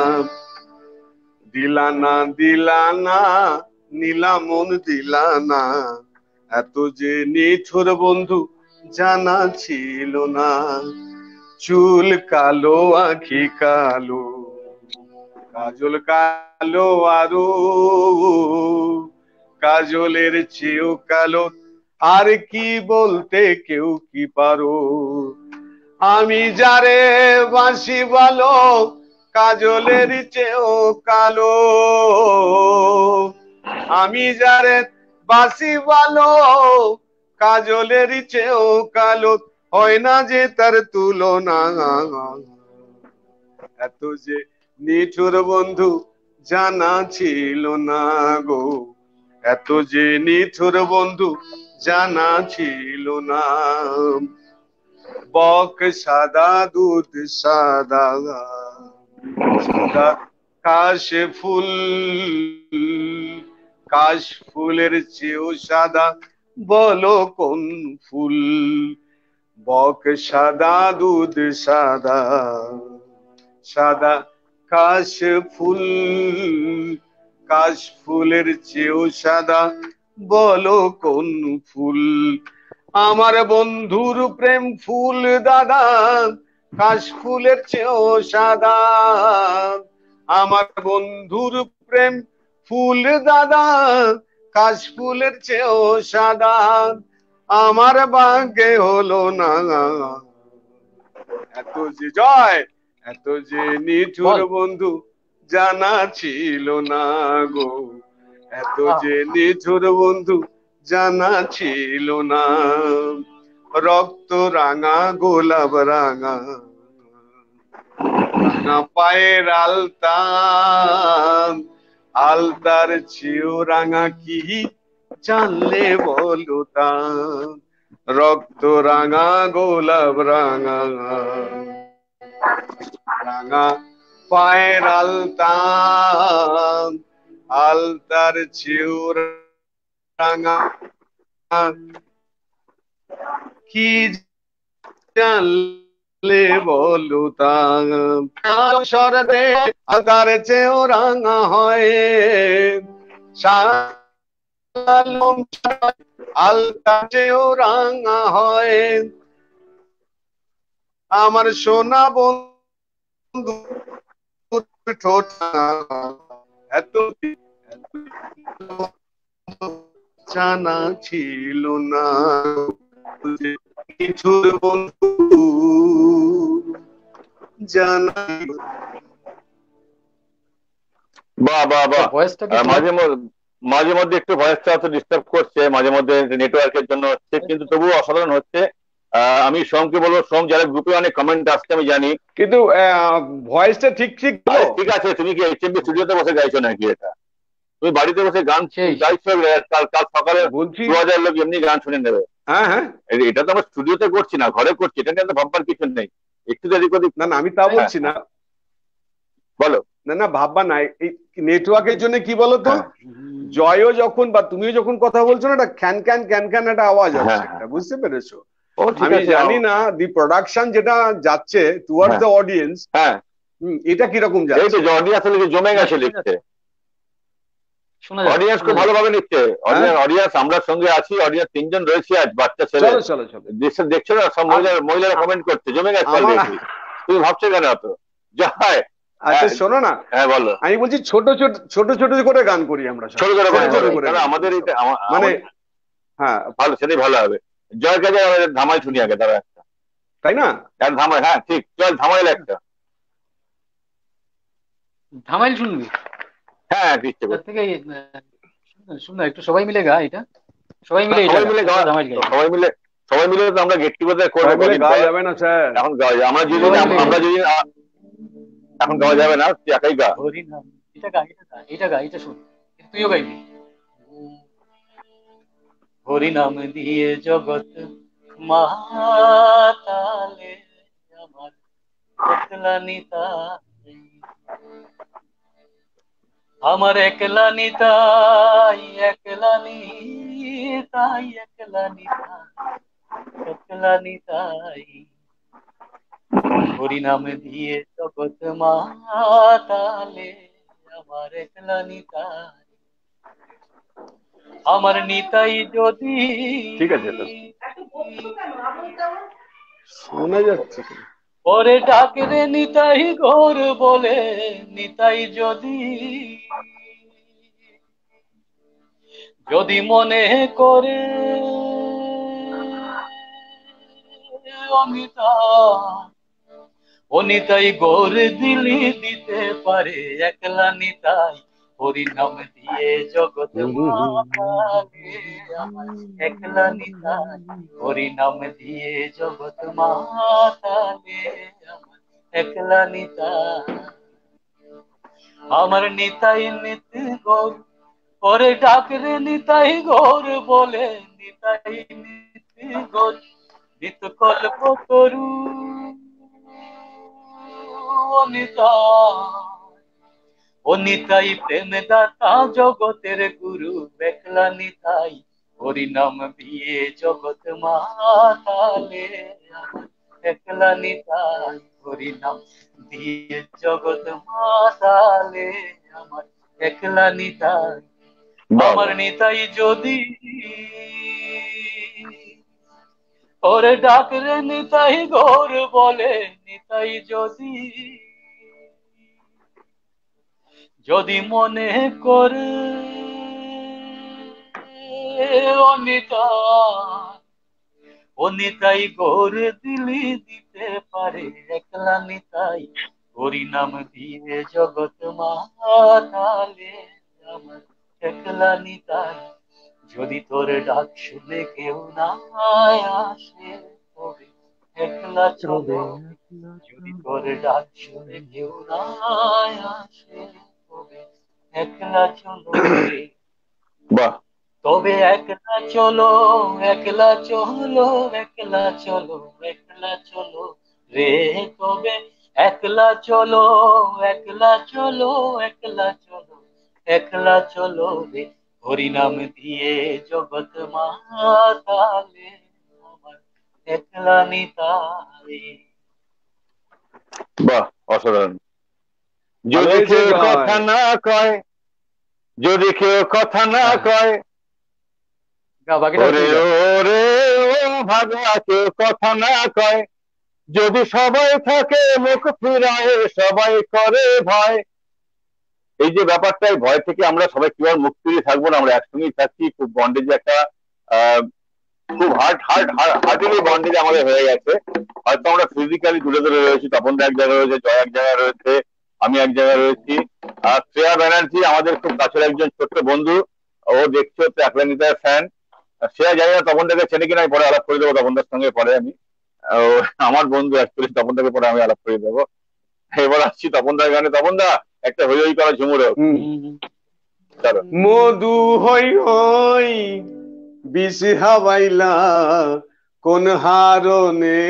S3: দিলা না দিলা না, নীলা মন দিলা না, এত যে নিঠুর বন্ধু জানা ছিল না। চুল কালো আখি কালো, কাজল কালো আরো, কাজলের চেয়েও কালো, আর কি বলতে কেউ কি পারো। আমি যারে বাঁশি বলো, কাজলের চেয়েও কালো, আমি যারে বাঁশি বলো, কাজলের চেয়েও কালো, হয় না যে তার তুলনা। এত যে নিঠুর বন্ধু জানা ছিল না গো, এত যে নিঠুর বন্ধু জানা ছিল না। বক সাদা দুধ সাদা, সাদা কাশ ফুল, কাশ ফুলের চেয়েও সাদা, বলো কোন ফুল। বক সাদা দুধ সাদা, সাদা কাশ ফুল, কাশ ফুলের চেয়েও সাদা, বলো কোন ফুল। আমার বন্ধুর প্রেম ফুল দাদা, কাশ ফুলের চেয়েও সাদা, আমার বন্ধুর প্রেম ফুল দাদা, কাশ ফুলের চেয়েও সাদা, আমার ভাগ্যে হলো না। এত যে জয়, এত যে নিঠুর
S2: বল।
S3: বন্ধু জানা ছিল না গো, এত
S2: আহ,
S3: যে নিঠুর বন্ধু জানা ছিল না। রক্ত রাঙা গোলাপ রাঙা, রাঙা পায়ের আলতা, আলতার চেয়েও রাঙা কি জানলে বলো তা। রক্ত রাঙা গোলাপ রাঙা, রাঙা পায়ের আলতা, আলতার চেয়েও রাঙা কি জানলে বলো তা। সরদে আলতার চেয়েও রাঙা হয়, আলতার চেয়েও রাঙা হয়, আমার সোনা বন্ধু ঠোঁট এত জানা ছিল না, কিছুর বন্ধু জানা।
S1: বাহ বাহ বাহ।
S2: ভয়েসটা কি
S1: আহ,
S2: তোমার?
S1: মাঝে মধ্যে মাঝে মধ্যে একটু ভয়েসটা হয়তো ডিস্টার্ব করছে, মাঝে মধ্যে নেটওয়ার্কের জন্য হচ্ছে, কিন্তু তবুও অসাধারণ হচ্ছে। আহ, আমি সোমকে বলবো, সোম যারা গ্রুপে অনেক কমেন্ট আসছে আমি জানি।
S3: কিন্তু ভয়েসটা ঠিক ঠিক
S1: আরে
S3: হলো।
S1: ঠিক আছে, তুমি কি এইচএমবি স্টুডিওতে বসে গাইছো নাকি? এটা তুমি বাড়িতে বসে গান
S2: সেই
S1: গাইছো, কাল কাল সকালে
S3: বলছি,
S1: দু হাজার লোক এমনি গান শুনে নেবে।
S3: হ্যাঁ হ্যাঁ,
S1: এ- এটা তো আমরা স্টুডিওতে করছি না, ঘরে করছি, এটা নিয়ে তো ভাববার কিছু নেই। একটু এদিক ওদিক।
S3: না না আমি তা
S1: হ্যাঁ
S3: বলছি না,
S1: হ্যাঁ বলো।
S3: না না ভাববা না, এই নেটওয়ার্কের জন্য কি বলতো,
S1: হ্যাঁ
S3: জয়ও যখন বা তুমিও যখন কথা বলছো না, একটা খ্যান খ্যান খ্যান খ্যান একটা আওয়াজ
S1: হ্যাঁ
S3: হচ্ছে
S1: হ্যাঁ
S3: একটা, বুঝতে পেরেছো?
S1: ও ঠিক
S3: আমি
S1: আছে।
S3: জানি
S1: আও-
S3: না দি প্রোডাকশন যেটা যাচ্ছে টুয়ার্ডস
S1: হ্যাঁ
S3: দ্য অডিয়েন্স,
S1: হ্যাঁ
S3: এটা কিরকম
S1: এই তো
S3: যাচ্ছে।
S1: জর্নি আসলে কি জমে
S2: না
S1: গেছে
S2: শোনা
S1: লিখতে।
S2: যাচ্ছে, শোনা যাচ্ছে,
S1: অডিয়েন্স
S2: শোনা
S1: খুব
S2: যাচ্ছে।
S1: ভালোভাবে নিচ্ছে।
S3: হ্যাঁ,
S1: অডিয়েন্স অডিয়েন্স আমরা সঙ্গে আছি, অডিয়েন্স তিনজন রয়েছে আজ, বাচ্চা ছেলে।
S3: চলো চলো চলো।
S1: দেশে দেখছো না, সব
S3: আর
S1: মহিলারা মহিলারা
S3: আ-
S1: কমেন্ট করছে, জমে গেছে
S3: আমার,
S1: অলরেডি। তুমি ভাবছো কেন অত? জয়।
S3: আচ্ছা
S1: হ্যাঁ
S3: শোনো না,
S1: হ্যাঁ বলো।
S3: আমি বলছি ছোট ছোট ছোট ছোট করে গান করি আমরা সব,
S1: ছোট করে
S3: ছোট
S1: গান
S3: ছোট
S1: করো,
S3: করে
S1: কারণ
S3: গান
S1: আমাদের
S3: করি সব,
S1: এটা আমা-
S3: মানে
S1: আমাদের
S3: হ্যাঁ।
S1: ভালো, সেটাই ভালো হবে। জয় কাজে আমাদের ধামাই শুনি আগে, তারা একটা
S3: তাই না?
S1: ধামাই, হ্যাঁ ঠিক, চল ধামাইল একটা।
S2: ধামাইল শুনবি?
S1: হ্যাঁ ইচ্ছে
S2: তার
S1: করছে।
S2: থেকে শুন না, একটু সবাই মিলে গা, এটা সবাই মিলে এটা
S1: সবাই
S2: গা,
S1: মিলে
S2: তারপর
S1: গাওয়া,
S2: ধামাইল গাই।
S1: সবাই মিলে সবাই মিলে তো আমরা গেট টুগেদার করে
S3: সবাই মিলে
S1: কদিন
S3: গাওয়া
S1: পর,
S3: যাবে না স্যার?
S1: এখন গাওয়া যায়। আমরা যদি
S2: সবাই মিলে
S1: আমরা যদি এখন গাওয়া যাবে না, তুই একাই গা।
S2: হরি নাম, এটা গা, এটা গা, এটা গা, এটা শুন, তুইও গাইবি। হরি নাম দিয়ে জগৎ মাতালে আমার একলা নিতাই, আমার একলা নিতাই, একলা নিতাই, একলা নিতাই, একলা নিতাই। হরি নাম দিয়ে জগৎ মাতালে আমার একলা নিতাই, আমার নিতাই যদি
S3: ঠিক আছে স্যার, শোনা যাচ্ছে কি?
S2: পরে ডাকে রে নিতাই ঘোর বলে, নিতাই যদি যদি মনে করে অনিতাই, অনিতাই গোর দিলি দিতে পারে একলা নিতাই। হরি নাম দিয়ে জগৎ মাতালে আমার একলা নিতাই, হরি নাম দিয়ে জগৎ মাতালে আমার একলা নিতাই, আমার নিতাই নিত গৌর পরে ডাকরে নিতাই গৌর বলে, নিতাই নিত গৌর নিত কল্প তরু অনিতাই, অনিতাই প্রেম দাতা জগতের গুরু একলা নিতাই। হরি নাম দিয়ে জগৎ মাতালে আমার একলা নিতাই, হরি নাম দিয়ে জগৎ মাতালে আমার একলা নিতাই, আমার নিতাই যদি ওরে ডাকরে নিতাই গৌর বলে, নিতাই যদি যদি মনে করে অনিতাই, অনিতাই গৌর দিলি দিতে পারে একলা নিতাই। হরি নাম দিয়ে জগৎ মাতালে আমার একলা নিতাই, যদি তোর ডাক শুনে কেউ না আসে তবে একলা চলো, যদি তোর ডাক শুনে কেউ না আসে তবে একলা চলো রে,
S1: বাহ,
S2: তবে একলা চলো, একলা চলো, একলা চলো, একলা চলো রে, তবে একলা চলো, একলা চলো, একলা চলো, একলা চলো রে। হরি নাম দিয়ে জগৎ মাতালে আমার একলা নিতাই।
S1: বাহ, অসাধারণ। যদি কেউ কথা না কয়, যদি কেউ কথা না কয়, ওরে ওরে ও ভাগা কেউ কথা না কয়, যদি সবাই থাকে মুখ ফিরায় সবাই করে ভয়। এই যে ব্যাপারটা, এই ভয় থেকে আমরা সবাই কিভাবে মুখ ফিরিয়ে থাকবো না, আমরা একসঙ্গেই থাকছি, খুব বন্ডেজে একটা আহ খুব হার্ড হার্ড হার্ডলি বন্ডেজ আমাদের হয়ে গেছে। হয়তো আমরা ফিজিক্যালি দূরে দূরে রয়েছি, তপন এক জায়গায় রয়েছে, জয় এক জায়গায় রয়েছে, আমি এক জায়গায় রয়েছি। আর শ্রেয়া ব্যানার্জি আমাদের খুব কাছের একজন ছোট্ট বন্ধু, ও দেখছো তো একলা নিতাই ফ্যান। শ্রেয়া জানি না তপনটাকে চেনে কিনা, পরে আলাপ করে দেবো তপনদার সঙ্গে, পরে আমি আমার বন্ধু অ্যাকচুয়ালি তপনদাকে পরে আমি আলাপ করে দেবো। এবার আসছি তপনদার গানে। তপনদা একটা হই হই করা ঝুমুর হোক। চলো।
S3: মধু হই হই বিষ হাওয়াইলা কোন হারনে,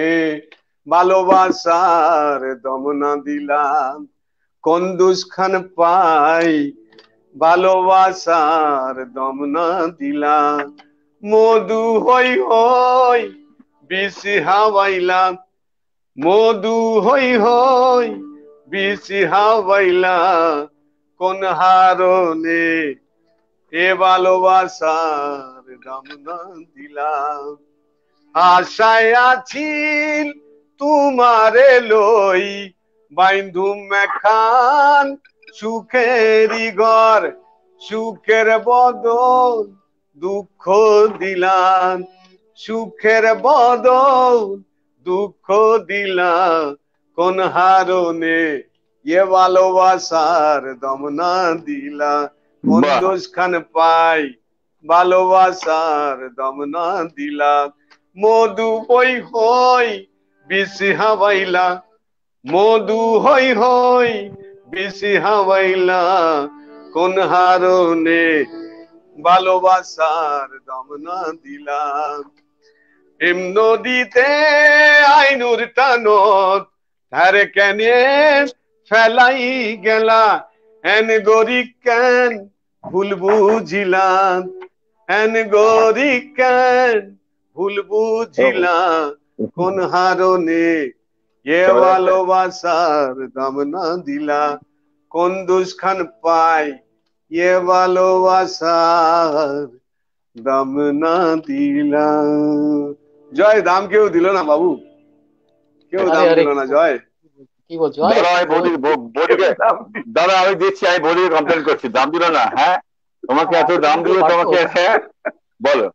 S3: ভালোবাসার দম না দিলাম কোন দুষ্খান পাই, ভালোবাসার দম না দিলাম। মধু হই হই বিষ হাওয়াইলা, মধু হই হই বিষ হাওয়াইলা কোন হারনে, এ ভালোবাসার দাম না দিলাম। আশায় আছি তোমারে লই বাইন্ধুম মেখান সুখেরই ঘর, সুখের বদল দুঃখ দিলাম, সুখের বদল দুঃখ দিলা কোন হারণে, এ ভালোবাসার দম না দিলা, কোন
S1: বাহ
S3: দোষ খান পাই ভালোবাসার দম না দিলা, মধু হই হই বিশি হাওয়াইলা, মধু হই হই বিশি হাওয়াইলা, কোন হারণে ভালোবাসার দম না দিলা। হিম নদীতে আইনুর টানত ধারে কেনে ফেলাই গেলা, এন গরি কেন ভুল বুঝিলা, এন গরি কেন ভুল বুঝিলা, কোন হারণে এ ভালোবাসার দাম না দিলা, কোন দুষ্খান পাই এ ভালোবাসার দাম না দিলা। জয়, দাম কেউ দিল না বাবু, কেউ
S2: আরে
S3: দাম
S2: আরে
S3: দিল না। জয়,
S2: কি বলছো? আরে
S1: দাদা আমি বৌদি বৌদিকে দাদা আমি দিচ্ছি, আমি বৌদিকে কমপ্লেন করছি, দাম দিল না। হ্যাঁ তোমাকে এত দাম দিল, তোমাকে হ্যাঁ বলো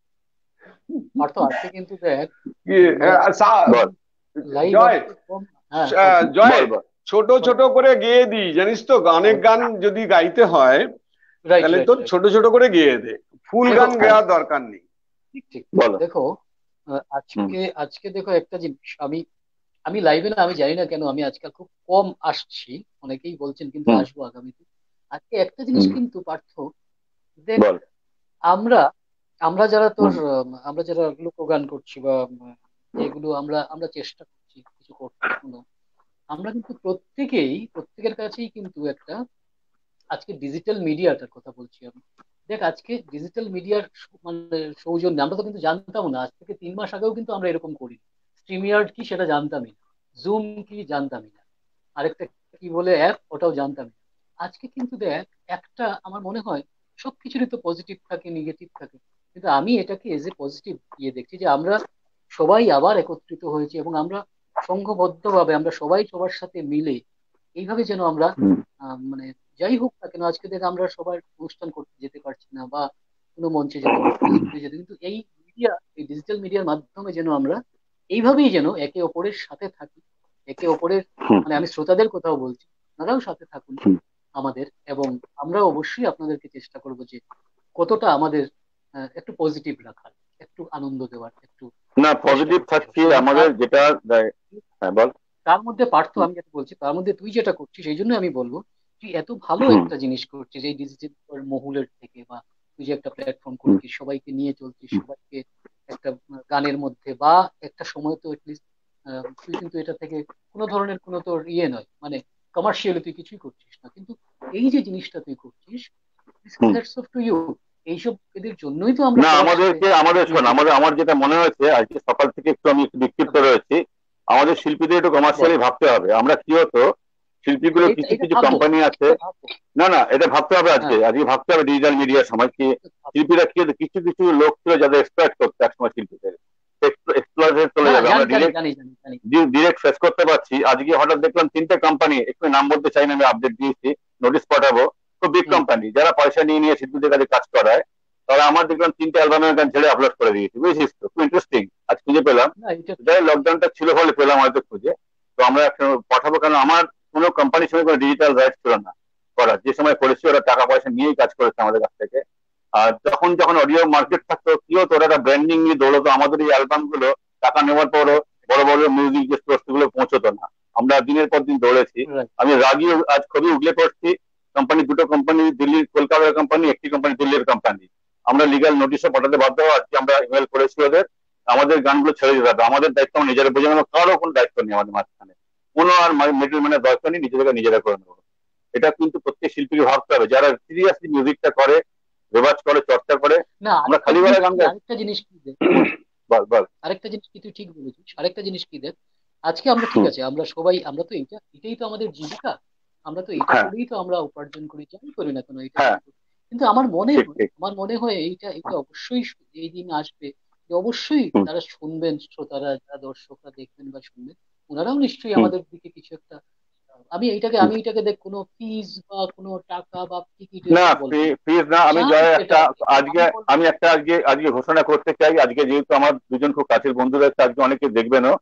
S2: পার্থ আজকে কিন্তু দেখ
S3: কি আহ, সা-
S1: বল
S2: লাইভ
S3: জয়,
S2: হ্যাঁ
S3: আহ, জয়,
S1: বল বল
S3: ছোট ছোট করে গেয়ে দি, জানিস তো অনেক গান যদি গাইতে হয়
S2: রাইট
S3: তাহলে
S2: রাইট
S3: তো ছোট ছোট করে গেয়ে দে, ফুল
S2: দেখো,
S3: গান গাওয়ার দরকার নেই।
S2: ঠিক ঠিক
S1: বলো
S2: দেখো আহ, আজকে আজকে দেখো একটা জিনিস, আমি আমি লাইভে না, আমি জানি না কেন আমি আজকাল খুব কম আসছি, অনেকেই বলছেন কিন্তু
S1: হুম।
S2: আসবো আগামীতে। আজকে একটা জিনিস
S1: হুম।
S2: কিন্তু পার্থ, দেখ
S1: বল
S2: আমরা আমরা যারা তোর
S1: হুম।
S2: আহ, আমরা যারা লোকগান করছি বা উম, যেগুলো আমরা আমরা চেষ্টা করছি কিছু করতে, শুনো, আমরা কিন্তু প্রত্যেকেই প্রত্যেকের কাছেই কিন্তু একটা, আজকে ডিজিটাল মিডিয়াটার কথা বলছি আমি, দেখ আজকে ডিজিটাল মিডিয়ার মানে সৌজন্যে আমরা তো কিন্তু জানতাম না, আজ থেকে তিন মাস আগেও কিন্তু আমরা এরকম করি, স্ট্রিমইয়ার্ড কি সেটা জানতামই না, জুম কি জানতামই না, আরেকটা কি বলে অ্যাপ ওটাও জানতামই না। আজকে কিন্তু দেখ একটা আমার মনে হয় সবকিছুরই তো পজিটিভ থাকে নেগেটিভ থাকে, কিন্তু আমি এটাকে এজ এ পজিটিভ ইয়ে দেখছি যে আমরা সবাই আবার একত্রিত হয়েছি এবং আমরা সংঘবদ্ধভাবে আমরা সবাই সবার সাথে মিলে এইভাবে যেন আমরা
S1: হুম।
S2: আহ, মানে যাই হোক না কেন আজকে দেখ আমরা সবার অনুষ্ঠান করতে যেতে পারছি না বা কোনো মঞ্চে যেতে পারছি না, স্কুলে যেতে, কিন্তু এই মিডিয়া, এই ডিজিটাল মিডিয়ার মাধ্যমে যেন আমরা এইভাবেই যেন একে অপরের সাথে থাকি, একে অপরের
S1: হুম।
S2: মানে আমি শ্রোতাদের কথাও বলছি, আপনারাও সাথে থাকুন
S1: হুম।
S2: আমাদের, এবং আমরা অবশ্যই আপনাদেরকে চেষ্টা করব যে কতটা আমাদের আহ, একটু পজিটিভ রাখার, একটু আনন্দ দেওয়ার, একটু
S1: না
S2: চেষ্টা
S1: পজিটিভ
S2: করছি
S1: থাকছি
S2: সবসময়। এবং
S1: আমাদের
S2: তার
S1: যেটা দেয়- হ্যাঁ বল
S2: তার মধ্যে পার্থ
S1: হুম।
S2: আমি যেটা বলছি, তার মধ্যে তুই যেটা করছিস সেই জন্য আমি বলবো তুই এত ভালো
S1: হুম।
S2: একটা জিনিস করছিস এই ডিজিটাল মহুলের থেকে, বা তুই যে একটা প্ল্যাটফর্ম
S1: হুম।
S2: করছিস সবাইকে নিয়ে চলছিস,
S1: হুম।
S2: সবাইকে একটা আহ, গানের মধ্যে বা একটা সময় তো এটলিস্ট তুই কিন্তু এটা থেকে কোনো ধরনের কোনো তোর ইয়ে নয়, মানে কমার্শিয়ালি তুই কিছুই করছিস না, কিন্তু এই যে জিনিসটা তুই করছিস,
S1: হুম।
S2: Hats off to you. এইসব এদের জন্যই তো আমরা
S1: না
S2: সবার সাথে
S1: আমাদেরকে আমাদের শোন,
S2: মিশে
S1: আমাদের আমার যেটা মনে হয়েছে আজকে সকাল থেকে একটু আমি একটু বিক্ষিপ্ত রয়েছি, আমাদের শিল্পীদের একটু
S2: বল।
S1: কমার্শিয়ালি ভাবতে হবে। আমরা কি হতো, শিল্পীগুলো
S2: এটা
S1: কিছু
S2: এটা
S1: কিছু
S2: ভাববো,
S1: কোম্পানি আছে,
S2: এটা ভাববো,
S1: না না এটা ভাবতে হবে আজকে,
S2: হ্যাঁ
S1: আজকে ভাবতে হবে ডিজিটাল মিডিয়ার সময় কি
S2: ভাববো।
S1: শিল্পীরা কি হতো, কিছু কিছু লোক ছিল যাদের এক্সপ্লয়েট করতো একসময় শিল্পীদের, এক্সপ্লয়েট চলে
S2: হ্যাঁ
S1: যাবে,
S2: জানি
S1: আমরা
S2: জানি
S1: ডিরেক্ট
S2: জানি জানি জানি
S1: ডিরেক্ট ফেস করতে পারছি। আজকে হঠাৎ দেখলাম তিনটে কোম্পানি, একটু নাম বলতে চাই না, আমি আপডেট দিয়েছি, নোটিশ পাঠাবো, তো বিগ
S2: হুম
S1: কোম্পানি যারা পয়সা নিয়ে নিয়ে শিল্পীদের কাছে কাজ করায়, তারা আমার দেখলাম তিনটে অ্যালবামের গান ছেড়ে আপলোড করে দিয়েছি, বুঝেছিস তো, খুব ইন্টারেস্টিং আজ খুঁজে পেলাম,
S2: না এটা ঠিক।
S1: যাই লকডাউনটা ছিল বলে পেলাম হয়তো খুঁজে। তো আমরা একটা পাঠাবো, কারণ আমার কোনো কোম্পানির সঙ্গে কোনো ডিজিটাল রাইটস ছিল না করার, যে সময় করেছি ওরা টাকা পয়সা নিয়েই কাজ করেছে আমাদের কাছ থেকে। আর তখন যখন অডিও মার্কেট থাকতো কি হতো, ওরা একটা ব্র্যান্ডিং নিয়ে দৌড়তো, আমাদের এই অ্যালবাম গুলো টাকা নেওয়ার পরও বড় বড় মিউজিক যে স্টোর গুলো পৌঁছতো না, আমরা দিনের পর দিন দৌড়েছি।
S2: রাইট
S1: আমি রাগি আজ খুবই উগলে পড়ছি, কোম্পানি দুটো কোম্পানি, দিল্লির কলকাতার কোম্পানি, একটি কোম্পানি দিল্লির কোম্পানি, আমরা লিগাল নোটিশও পাঠাতে বাধ্য হওয়া, আজকে আমরা ইমেল করেছি ওদের, আমাদের গানগুলো ছেড়ে দিতে হবে, আমাদের দায়িত্ব আমরা নিজেরা বোঝা গেল, কারো কোনো দায়িত্ব নেই আমাদের মাঝখানে, কোনো আর মিডল ম্যানের দরকার নেই, নিজেদেরকে নিজেরা করে নেবো। এটা কিন্তু প্রত্যেক শিল্পীকে ভাবতে হবে, যারা সিরিয়াসলি মিউজিকটা করে, রেওয়াজ করে, চর্চা করে।
S2: না
S1: আমরা
S2: আরেকটা
S1: খালি
S2: জিনিস
S1: গলায় গান
S2: কি,
S1: গাই,
S2: আরেকটা জিনিস কি দেখ,
S1: বল বল
S2: আরেকটা জিনিস কি তুই ঠিক বলেছিস, আরেকটা জিনিস কি দেখ, আজকে আমরা ঠিক
S1: হুম।
S2: আছে আমরা সবাই আমরা তো এটা এটাই তো আমাদের জীবিকা, আমরা তো এটা
S1: হ্যাঁ
S2: করেই তো আমরা উপার্জন করি, যাই করি না কেন এটা
S1: হ্যাঁ
S2: কিন্তু, কিন্তু আমার মনে
S1: ঠিক
S2: হয়
S1: ঠিক
S2: আমার মনে হয় এইটা এটা অবশ্যই সু- এই দিন আসবে যে অবশ্যই
S1: হুম।
S2: তারা শুনবেন, শ্রোতারা যারা দর্শকরা দেখবেন বা শুনবেন, ওনারাও নিশ্চয়ই
S1: হুম।
S2: আমাদের দিকে কিছু একটা, আমি এইটাকে
S1: হুম।
S2: আমি এটাকে দেখ কোনো ফিজ বা কোনো টাকা বা টিকিট
S1: না
S2: এরকম বলবো না,
S1: প্লিজ না, আমি
S2: চান
S1: জয়
S2: সেটা
S1: একটা
S2: আছে,
S1: আজকে
S2: আমি বলবো
S1: আমি একটা আজকে আজকে ঘোষণা করতে চাই, আজকে যেহেতু আমার দুজন খুব কাছের বন্ধু রয়েছে, আজকে অনেকে দেখবেনও,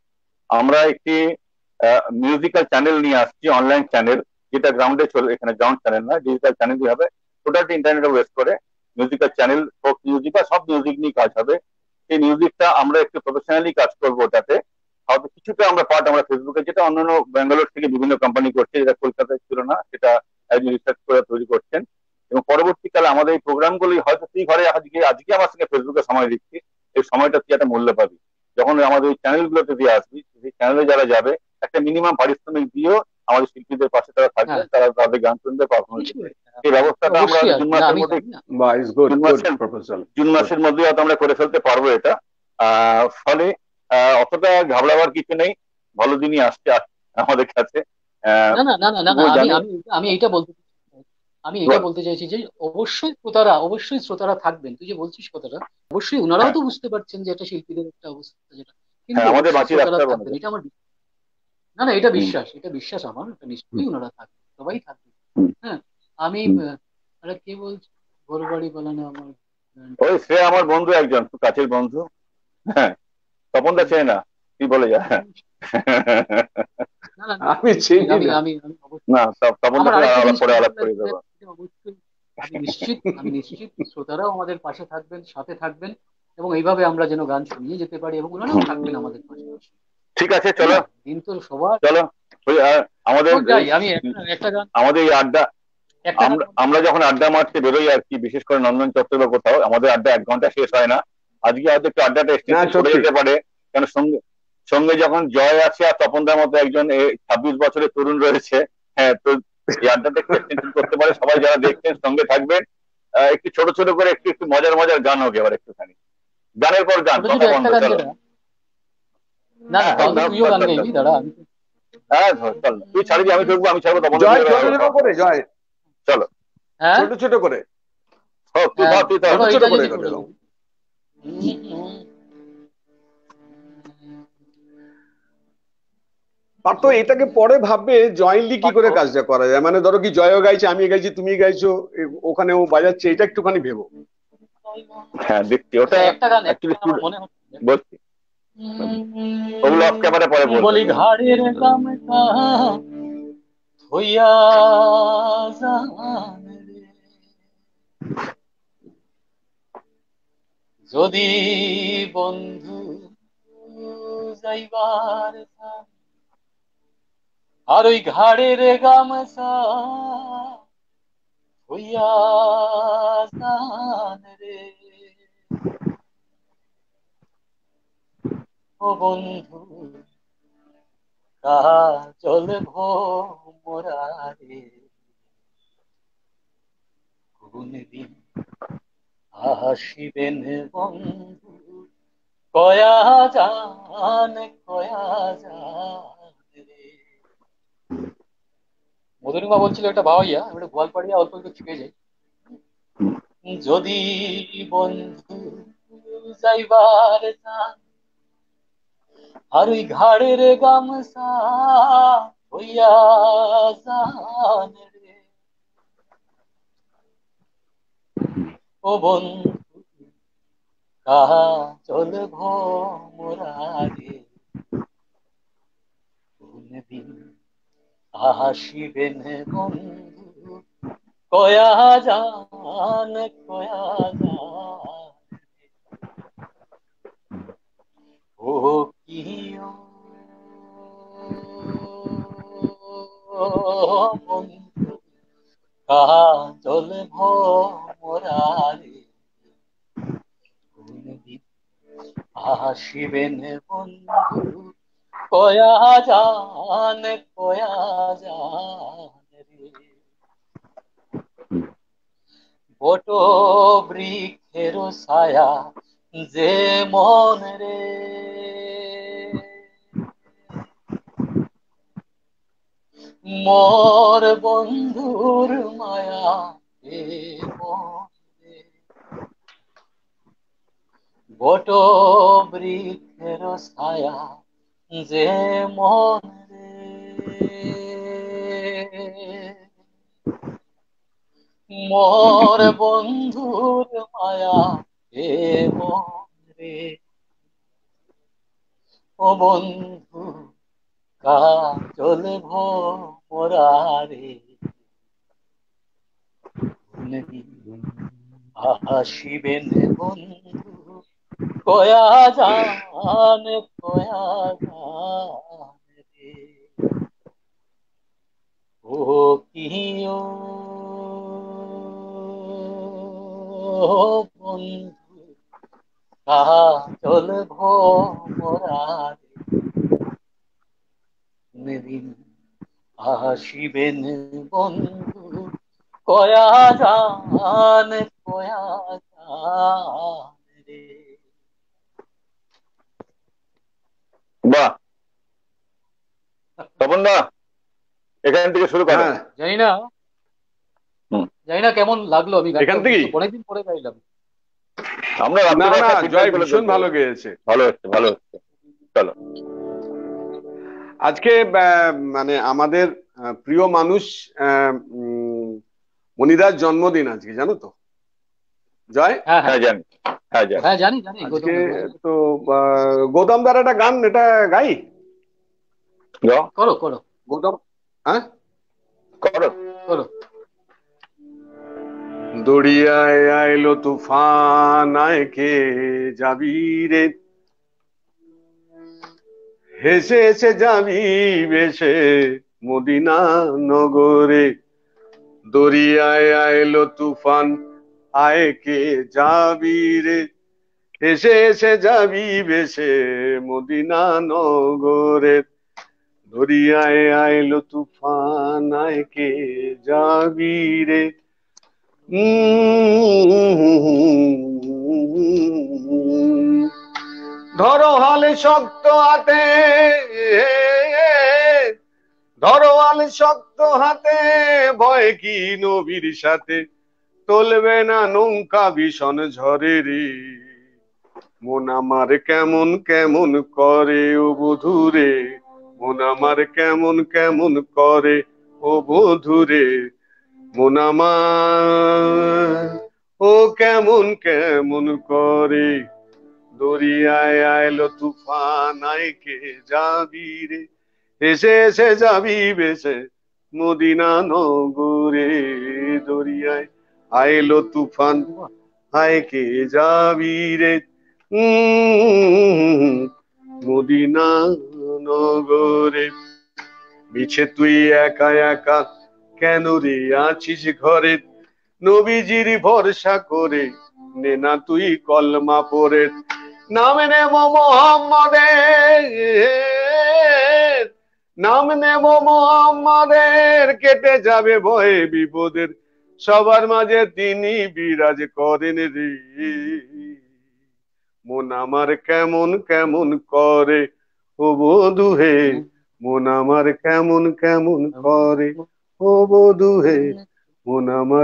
S1: আমরা একটি মিউজিক্যাল চ্যানেল নিয়ে আসছি, অনলাইন চ্যানেল, যেটা গ্রাউন্ডে চলে, এখানে গ্রাউন্ড চ্যানেল না, ডিজিটাল চ্যানেলই হবে, টোটালটি ইন্টারনেটে বেস করে মিউজিক্যাল চ্যানেল, ফোক মিউজিক বা সব মিউজিক নিয়ে কাজ হবে। সেই মিউজিকটা আমরা একটু প্রফেশনালি কাজ করবো, ওটাতে হয়তো কিছুটা আমরা পার্ট আমরা ফেসবুকে, যেটা অন্যান্য ব্যাঙ্গালোর থেকে বিভিন্ন কোম্পানি করছে, যেটা কলকাতায় ছিল না, সেটা একজন রিসার্চ করে তৈরি করছেন। এবং পরবর্তীকালে আমাদের এই প্রোগ্রামগুলি হয়তো তুই ঘরে আজকে আজকে আমার সঙ্গে ফেসবুকে সময় দিচ্ছি, এই সময়টা তুই একটা মূল্য পাবি। যখন আমাদের ওই চ্যানেলগুলোতে দিয়ে আসবি, সেই চ্যানেলে যারা যাবে একটা মিনিমাম পারিশ্রমিক দিয়েও আমাদের শিল্পীদের পাশে তারা থাকবেন, তারা তাদের গান শুনবে, পারফরমেন্স করবে। এই ব্যবস্থাটা আমরা জুন মাসের মধ্যে জুন মাসের জুন মাসের মধ্যে হয়তো আমরা করে ফেলতে পারবো এটা। আহ ফলে আহ অতটা ঘাবড়াবার কিছু নেই, ভালো দিনই আসছে আমাদের কাছে।
S2: না না না না না আমি আমি আমি এইটা বলতে আমি এটা বলতে চাইছি যে অবশ্যই শ্রোতারা অবশ্যই শ্রোতারা থাকবেন, তুই যে বলছিস কথাটা, অবশ্যই ওনারাও তো বুঝতে পারছেন যে এটা শিল্পীদের একটা অবস্থা, যেটা কিন্তু
S1: আমাদের বাঁচিয়ে রাখতে হবে
S2: থাকবেন, এটা আমার না না এটা বিশ্বাস, এটা বিশ্বাস আমার, এটা নিশ্চয়ই ওনারা থাকবে, সবাই থাকবে। হ্যাঁ আমি আরে কে বলছি, ঘর বাড়ি বলে না আমার,
S1: ওই সে আমার বন্ধু একজন, খুব কাছের বন্ধু। হ্যাঁ তপন দা চেয়ে না, কি বলে যা
S3: আমি চিনি
S2: আমি
S1: না, তপন দা পরে আলাপ করে দেবো।
S2: অবশ্যই আমি নিশ্চিত আমি নিশ্চিত শ্রোতারাও আমাদের পাশে থাকবেন, সাথে থাকবেন, এবং এইভাবে আমরা যেন গান শুনিয়ে যেতে পারি, এবং ওনারাও থাকবেন আমাদের পাশে।
S1: ঠিক আছে, চলো
S2: দিন তো সবার,
S1: চলো আমাদের
S2: আমি একটা গান,
S1: আমাদের এই আড্ডা, আমরা যখন আড্ডা মারতে বেরোই আর কি, বিশেষ করে নন্দন চত্বর বা কোথাও, আমাদের আড্ডা এক ঘন্টা শেষ হয় না। আজকে হয়তো একটু আড্ডাটা এক্সটেন্ড করে যেতে পারে, কেন সঙ্গে সঙ্গে যখন জয় আছে আর তপনদার মতো একজন ছাব্বিশ বছরের তরুণ রয়েছে, হ্যাঁ তো এই আড্ডাটা একটু এক্সটেন্ড করতে পারে। সবাই যারা দেখছেন সঙ্গে থাকবেন, একটু ছোট ছোট করে একটু একটু মজার মজার গান হোক এবার, একটুখানি গানের পর গান। হ্যাঁ চল, তুই ছাড়বি আমি ঢুকবো, আমি ছাড়বো তপন।
S3: জয়
S1: চলো
S3: ছোট ছোট করে,
S1: তুই ধর তুই ধর
S3: ছোট করে করে দাও। পার্থ এটাকে পরে ভাববে জয়েন্টলি কি করে কাজটা করা যায়, মানে ধরো কি জয়ও গাইছে, আমি গাইছি, তুমি গাইছো, ওখানে ও বাজাচ্ছে, এটা একটুখানি ভেবো।
S1: হ্যাঁ দেখছি, ওটা বলছি ওগুলো অফ ক্যামেরা পরে
S2: বলি ঘাড়ের গামটা হইয়া যদি বন্ধু যাইবার আর ওই ঘাড়ের গামছা হইয়া জান রে, ও বন্ধু কাহা চল ভোমরা রে, কোন দিন আসিবেন বন্ধু কয়া জান কয়া জান রে। মধুরিমা বলছিল একটা ভাওয়াইয়া, একটা গোয়ালপাড়িয়া অল্প একটু ছুঁয়ে যাই। যদি বন্ধু যাইবার চান আর ওই ঘাড়ের গামছা হইয়া জান রে, ও বন্ধু কাহা চল ভোমরা রে, কোন দিন আসিবেন বন্ধু কয়া জান কয়া জান, ও কি বন্ধু কাহা চল ভোমরা রে, কোন দিন আসিবেন বন্ধু কয়া জান কয়া জান রে, বট বৃক্ষের ছায়া যে মন রে, মোর বন্ধুর মায়া এ মন রে, বট বৃক্ষের ছায়া যে মন রে, মোর বন্ধুর মায়া এ মন রে, ও বন্ধু কাজল ভরারে আসিবেন বন্ধু কয়া জান কয়া জান রে ও কিও বন্ধু কাজল ভরারে দিন আসিবেন বন্ধু কয়া জান কয়া জান রে
S1: বাহ, তপন দা এখান থেকে শুরু করো।
S3: হ্যাঁ
S2: জানি না
S1: হুম।
S2: জানি না কেমন লাগলো, আমি গানটা
S3: এখান থেকেই?
S2: অনেকদিন পরে গাইলাম।
S1: আমরা
S3: না
S1: রাত্রিবেলা
S3: না,
S1: feedback
S3: জয়
S1: গুলো
S3: ভীষণ
S1: দেখবো।
S3: ভালো গেয়েছে।
S1: ভালো হচ্ছে ভালো হচ্ছে চলো।
S3: আজকে আহ, মানে আমাদের আহ, প্রিয় মানুষ আহ, উম, মনিদার জন্মদিন আজকে, জানো তো জয়?
S2: হ্যাঁ হ্যাঁ
S1: হ্যাঁ জানি, হ্যাঁ জানি।
S2: হ্যাঁ জানি জানি
S3: আজকে
S2: গৌতম দা,
S3: তো আহ, গৌতম দার একটা গান, এটা গাই
S1: যাও,
S2: করো করো
S3: গৌতম। হ্যাঁ,
S1: করো।
S2: করো।
S3: দরিয়ায় আইলো তুফান, আয় কে যাবি রে, হেসে হেসে যাবি বেশে মদিনা নগরে। দরিয়ায় আইলো তুফান, আয় কে যাবি রে, হেসে হেসে যাবি বেশে মদিনা নগরে। দরিয়ায় আইলো তুফান, আয় কে যাবি রে। ধরো হালে শক্ত হাতে, ধরো হালে শক্ত হাতে, ভয় কি নবীর সাথে, চলবে না নৌকা ভীষণ ঝড়ে রে। মন আমার কেমন কেমন করে ও বধুরে, মন আমার কেমন কেমন করে ও বধুরে, মন আমার ও কেমন কেমন করে। দরিয়ায় আইলো তুফান, আয় কে যাবি রে, এসে এসে যাবি বেশে মদিনা নগরে। দরিয়ায় আইলো তুফান, আয় কে যাবি রে, উম, মদিনা নগরে। মিছে তুই একা একা কেন রে আছিস ঘরে, নবীজির ভরসা করে নে না তুই কলমা পড়ে। নাম নেব মোহাম্মদের, নাম নেব মোহাম্মদের, কেটে যাবে ভয়ে বিপদের, সবার মাঝে তিনি বিরাজ করেন রে। মন আমার কেমন কেমন করে ও বধু হে, মন আমার কেমন কেমন করে ও বধু হে, মন আমার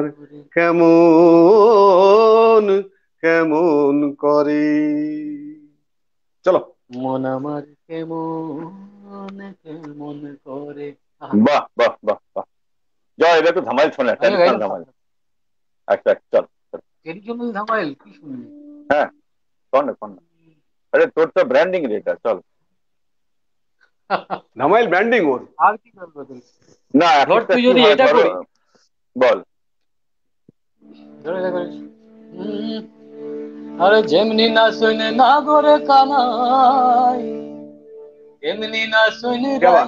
S3: কেমন কেমন করে। চলো।
S2: মন আমার কেমন কেমন করে। আহা,
S1: বাহ বাহ বাহ বাহ, জয় এটা তো ধামাইল শোনা,
S2: আমিও
S1: ট্র্যাডিশনাল
S2: গাইলাম
S1: ধামাইল।
S2: সাথে।
S1: আচ্ছা আচ্ছা চল চল।
S2: এর জন্য ধামাইল কি শুনবি?
S1: হ্যাঁ শোন না শোন না, আরে তোর তো ব্র্যান্ডিং রে এটা, চল।
S3: ধামাইল ব্র্যান্ডিং ওর।
S2: আর কি করবো তুই?
S1: না এক
S2: ধর
S1: একটা
S2: তুই
S1: কি
S2: যদি
S1: হয়
S2: এটা
S1: ধরো,
S2: করি,
S1: বল।
S2: ধরে এটা করিস, হুম, আরে যেমনি না শুনে না করে কানাই, তেমনি না শুনে
S3: কে
S2: রাই,
S3: বাত।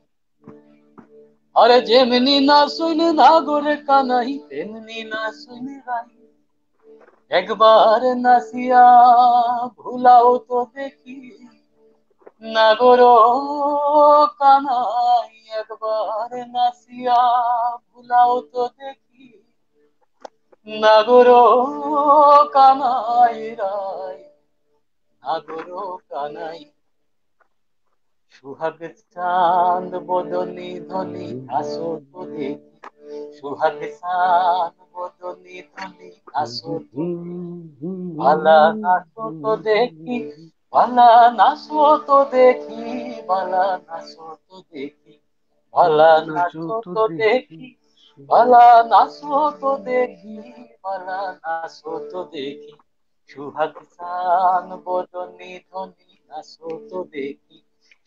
S2: আরে যেমনি না শুনে না করে কানাই, তেমনি না শুনে রাই, একবার নাসিয়া ভুলাও তো দেখি, নাগর কানাই, একবার নাসিয়া ভুলাও তো দেখি, নাগর কানাই রাই, নাগর কানাই। সুহাগ চাঁদ বদনি ধনি আসো তো দেখি, সুহাগ চাঁদ বদনি ধনি আসো তো দেখি, ভালা নাচো তো দেখি, ভালা নাচো তো দেখি, ভালা নাচো তো দেখি, ভালা নাচো তো দেখি, ভালা নাচো তো দেখি, ভালা নাচো তো দেখি, সুহাগ চাঁদ বদনি ধনি নাচো তো দেখি,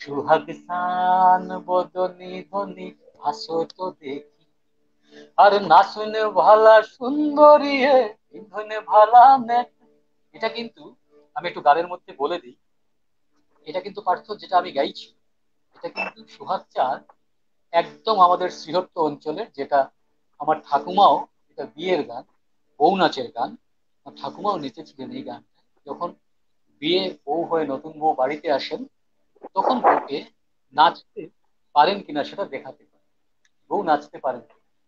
S2: সুহাগ সান বদনি ধনি হাসত দেখি, আর নাচনে ভালা সুন্দরী হে ইন্ধনে ভালা নেক। এটা কিন্তু আমি একটু গানের মধ্যে বলে দিই, এটা কিন্তু পার্থ যেটা আমি গাইছি এটা কিন্তু সুহাগ চাঁদ একদম আমাদের শ্রীহট্ট অঞ্চলের, যেটা আমার ঠাকুমাও, এটা বিয়ের গান, বউ নাচের গান। আমার ঠাকুমাও নেচেছিলেন এই গানটা। যখন বিয়ে বউ হয়ে নতুন বউ বাড়িতে আসেন তখন বউকে নাচতে পারেন কিনা সেটা দেখাতে পারেন, বউ নাচতে পারেন।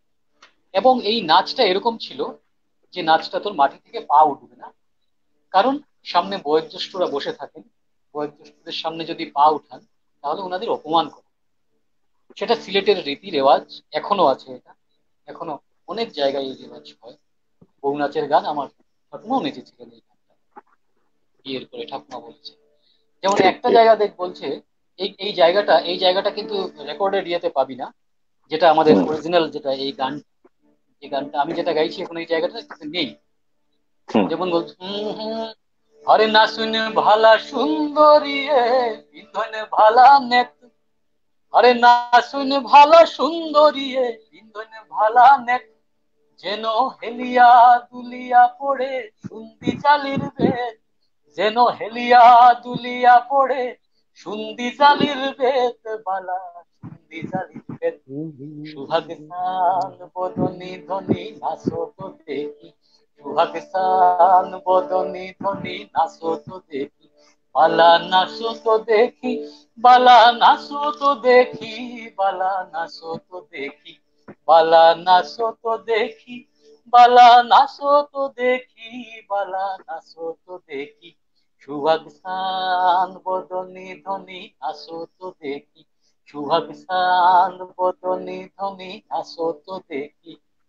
S2: এবং এই নাচটা এরকম ছিল যে নাচটা তোর মাটি থেকে পা উঠবে না, কারণ সামনে বয়োজ্যেষ্ঠরা বসে থাকেন, বয়োজ্যেষ্ঠদের সামনে যদি পা উঠান তাহলে ওনাদের অপমান করে। সেটা সিলেটের রীতি রেওয়াজ, এখনো আছে এটা, এখনো অনেক জায়গায় এই রেওয়াজ হয়। বউ নাচের গান আমার ঠাকুমাও নেচেছিলেন এই গানটা, বিয়ের পরে ঠাকুমা বলেছে। যেমন
S1: ঠিক
S2: একটা
S1: ঠিক।
S2: জায়গা দেখ বলছে, এই এই জায়গাটা এই জায়গাটা কিন্তু রেকর্ডেড ইয়েতে পাবি না, যেটা আমাদের
S1: হুম
S2: অরিজিনাল, যেটা এই গান, এই গানটা আমি যেটা গাইছি এখন এই জায়গাটা কিন্তু নেই।
S1: হুম।
S2: যেমন বলছে হুম হুম, আরে না শুনে ভালা সুন্দরী এ বিন্ধনে ভালা নেক, আরে না শুনে ভালা সুন্দরী এ বিন্ধনে ভালা নেক, যেন হেলিয়া দুলিয়া পড়ে সুন্দি চালির বেদ, যেন হেলিয়া দুলিয়া পড়ে সুন্দি চালির বেদ, বালা সুন্দি চালির বেদ। সুহাগ সান বদনি ধনি নাচত দেখি, সুহাগ সান বদনি ধনি নাচত দেখি, বালা নাচত দেখি, বালা নাচত দেখি, বালা নাচত দেখি, বালা নাচত দেখি, বালা নাচত দেখি, বালা নাচত দেখি, সুহাগ সান বদনি ধনি নাচত দেখি, সুহাগ সান বদনি ধনি নাচত দেখি,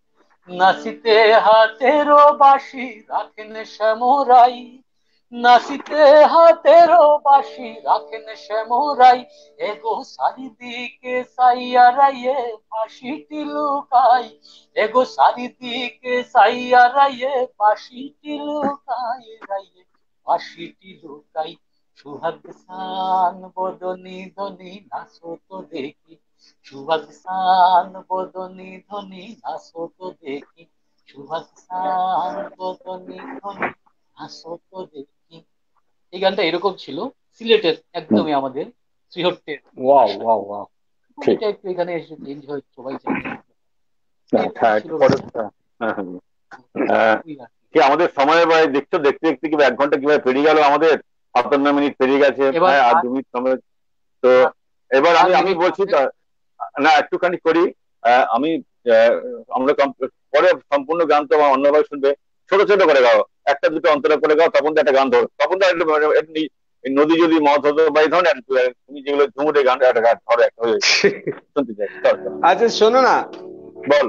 S2: নাচিতে হাতেরও বাঁশি রাখেন শ্যামরাই, নাচিতে হাতেরও বাঁশি রাখেন শ্যামরাই, এগো চারিদিকে চাইয়া রাইয়ে বাঁশিটি লুকাই, এগো চারিদিকে চাইয়া রাইয়ে বাঁশিটি লুকাই, রাইয়ে বাঁশিটি লুকাই, সুহাগ সান বদনি ধনি নাচত দেখি, সুহাগ সান বদনি ধনি নাচত দেখি, সুহাগ সান বদনি ধনি নাচত দেখি। এই গানটা এরকম ছিল, সিলেটের
S1: হুম।
S2: একদমই আমাদের শ্রীহট্টের
S3: ওয়াও
S2: ভাষায়।
S3: Wow wow.
S1: ঠিক।
S2: এটা একটু এখানে এসে চেঞ্জ হয়, সবাই জানে।
S1: না,
S2: এই
S1: হ্যাঁ,
S2: ছিল
S1: একটু পরে।
S2: গানটা।
S1: হ্যাঁ, হ্যাঁ। আহ,
S2: ওই গান।
S1: কি আমাদের সময় ভাই দেখছো, দেখতে দেখতে কি এক ঘন্টা কিভাবে পেরিয়ে গেল আমাদের, সাতান্ন মিনিট পেরিয়ে গেছে,
S2: এবার
S1: হ্যাঁ আর
S2: আর
S1: দু মিনিট সময়। তো
S2: আর
S1: এবার
S2: চার
S1: আমি আমি
S2: মিনিট
S1: বলছি
S2: আছে।
S1: তা, না একটুখানি করি। আহ, আমি আহ, আমরা কম- পরে সম্পূর্ণ গান তো আমার অন্যভাবে শুনবে, ছোট ছোট করে গাও, একটা দুটো অন্তরা করে গাও, তখন তো একটা গান ধরো, তখন তো একটু এমনি এই নদী যদি মত হতো বা এই ধরনের একটু- তুমি যেগুলো ঝুমুরে গান একটা গান ধরো, একটা হয়ে শুনতে চাই, চল চল
S3: আচ্ছা শোনো না,
S1: বলো।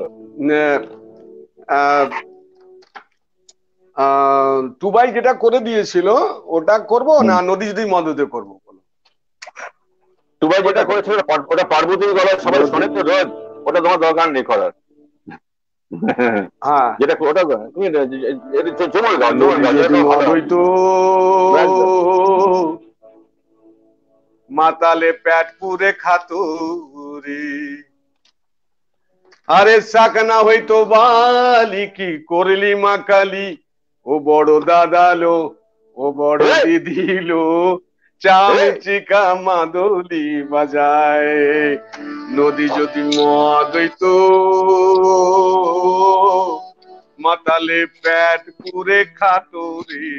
S3: আহ, আহ, টুবাই যেটা করে দিয়েছিল ওটা করব না
S1: হুম।
S3: নদী যদি মদতে করবো বলো?
S1: তুবাই যেটা
S3: কোনটা করবো?
S1: করেছিল ওটা পার- ওটা পার্বতী গলায় সবাই
S3: নদী,
S1: শোনে তো রোজ, ওটা তোমার দরকার নেই করার।
S3: হ্যাঁ।
S1: যেটা ওটা তুমি ঝুমুর গাও, ঝুমুর
S3: নদী
S1: গাও, যেটা
S3: যদি
S1: তোমার
S3: মদ
S1: ভালো হবে।
S3: হইতো
S1: একদম।
S3: মাতালে পেট পুরে খাতুরি, আরে সাকনা হইতো বালি কি করলি মা কালি, ও বড় দাদালো ও বড়
S1: এই,
S3: দিদিলো, চামে
S1: এই,
S3: চিকা মাদলি বাজায়। নদী যদি মদ হইতো মাতালে পেট পুরে খাতুরি,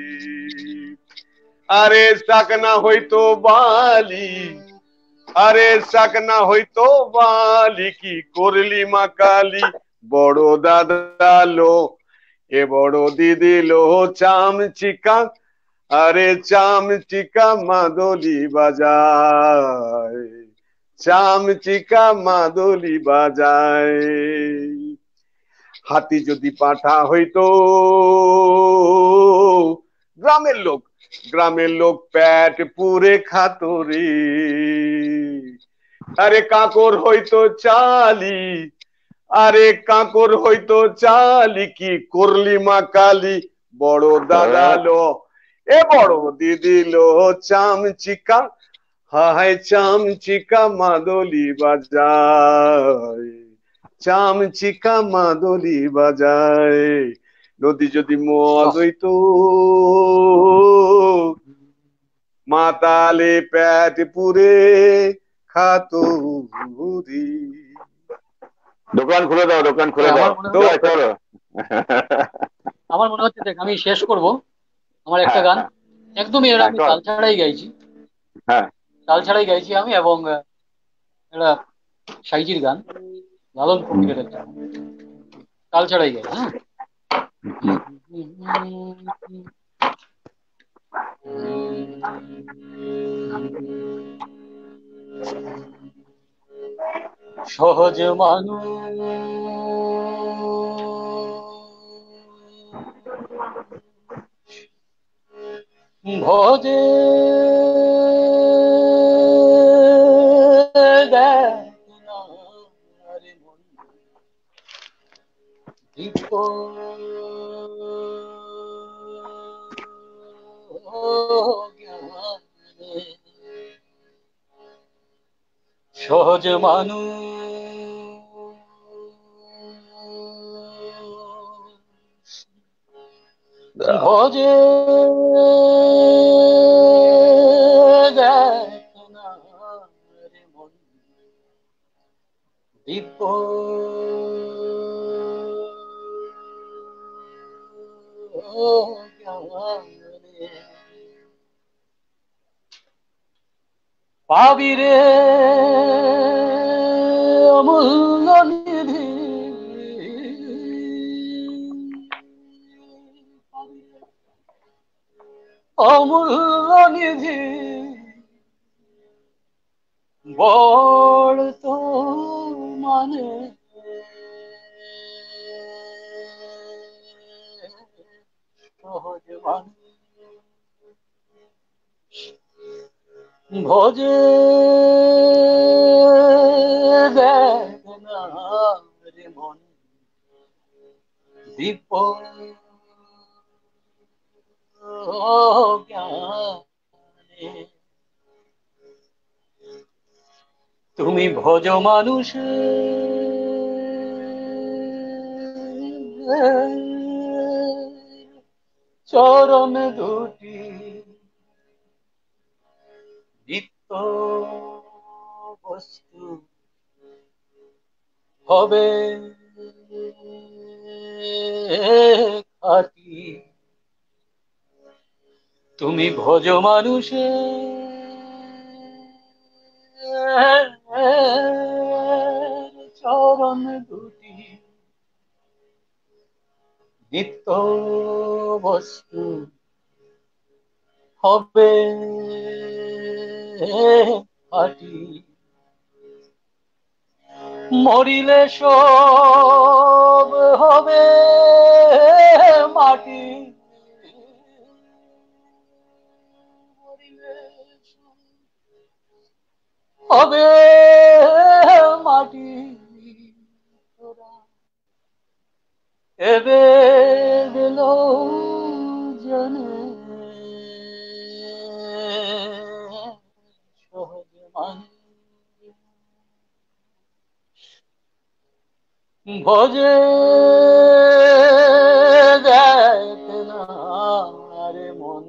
S3: আরে সাকনা হইতো বালি, আরে সাকনা হইতো বালি কি করলি মা কালি, বড় দাদা লো এ বড় দিদি লো চামচিকা, আরে চামচিকা মাদলি বাজায়, চামচিকা মাদলি বাজায়। হাতি যদি পাঠা হইতো, গ্রামের লোক গ্রামের লোক পেট পুরে খাতরি, আরে কাকর হইতো চালি, আরে কাকর হইতো চালি কি করলি মা কালি, বড় দাদা লো এ বড় দিদি লো চামচিকা, হায় চামচিকা মাদলি বাজায়, চামচিকা মাদলি বাজায়, নদী যদি মদ
S2: বাহ
S3: হইতো মাতালে পেট পুরে খাতো বুড়ি।
S1: দোকান খুলে দাও, দোকান খুলে
S2: আমার
S1: দাও,
S2: মনে
S3: তো
S1: জয় করো।
S2: আমার মনে হচ্ছে দেখ আমি শেষ করব আমার একটা
S1: হ্যাঁ
S2: গান,
S1: হ্যাঁ
S2: একদমই এর
S1: হ্যাঁ
S2: আমি
S1: কর।
S2: তাল ছাড়াই গাইছি,
S1: হ্যাঁ
S2: তাল ছাড়াই গাইছি আমি, এবং আহ, এটা সাইজির গান, লালন
S1: হুম,
S2: ফকিরের একটা গান, তাল ছাড়াই গাই, হ্যাঁ।
S1: হুম।
S2: সহজ মানুষ ভজে দেখো না রে মন, দীপ্ত জ্ঞানে। সহজ মানুষ ভজে দেখো না রে মন, দিব্য জ্ঞানে। পাবিরে অমূল্য নিধি, অমূল্য নিধি বড় তো মানে সহজ মানুষ ভজে দেখ না রে মন, দিব্য জ্ঞানে। তুমি ভজ মানুষ চরণ দুটি নিত্য বস্তু হবে খাটি। তুমি ভজ মানুষে চরণ দুটি নিত্য বস্তু হবে খাটি। মরিলে সব হবে মাটি, মরিলে সব হবে মাটি। তোরা এবে দিল জানে সহজ মানুষ ভজে দেখ না রে মন,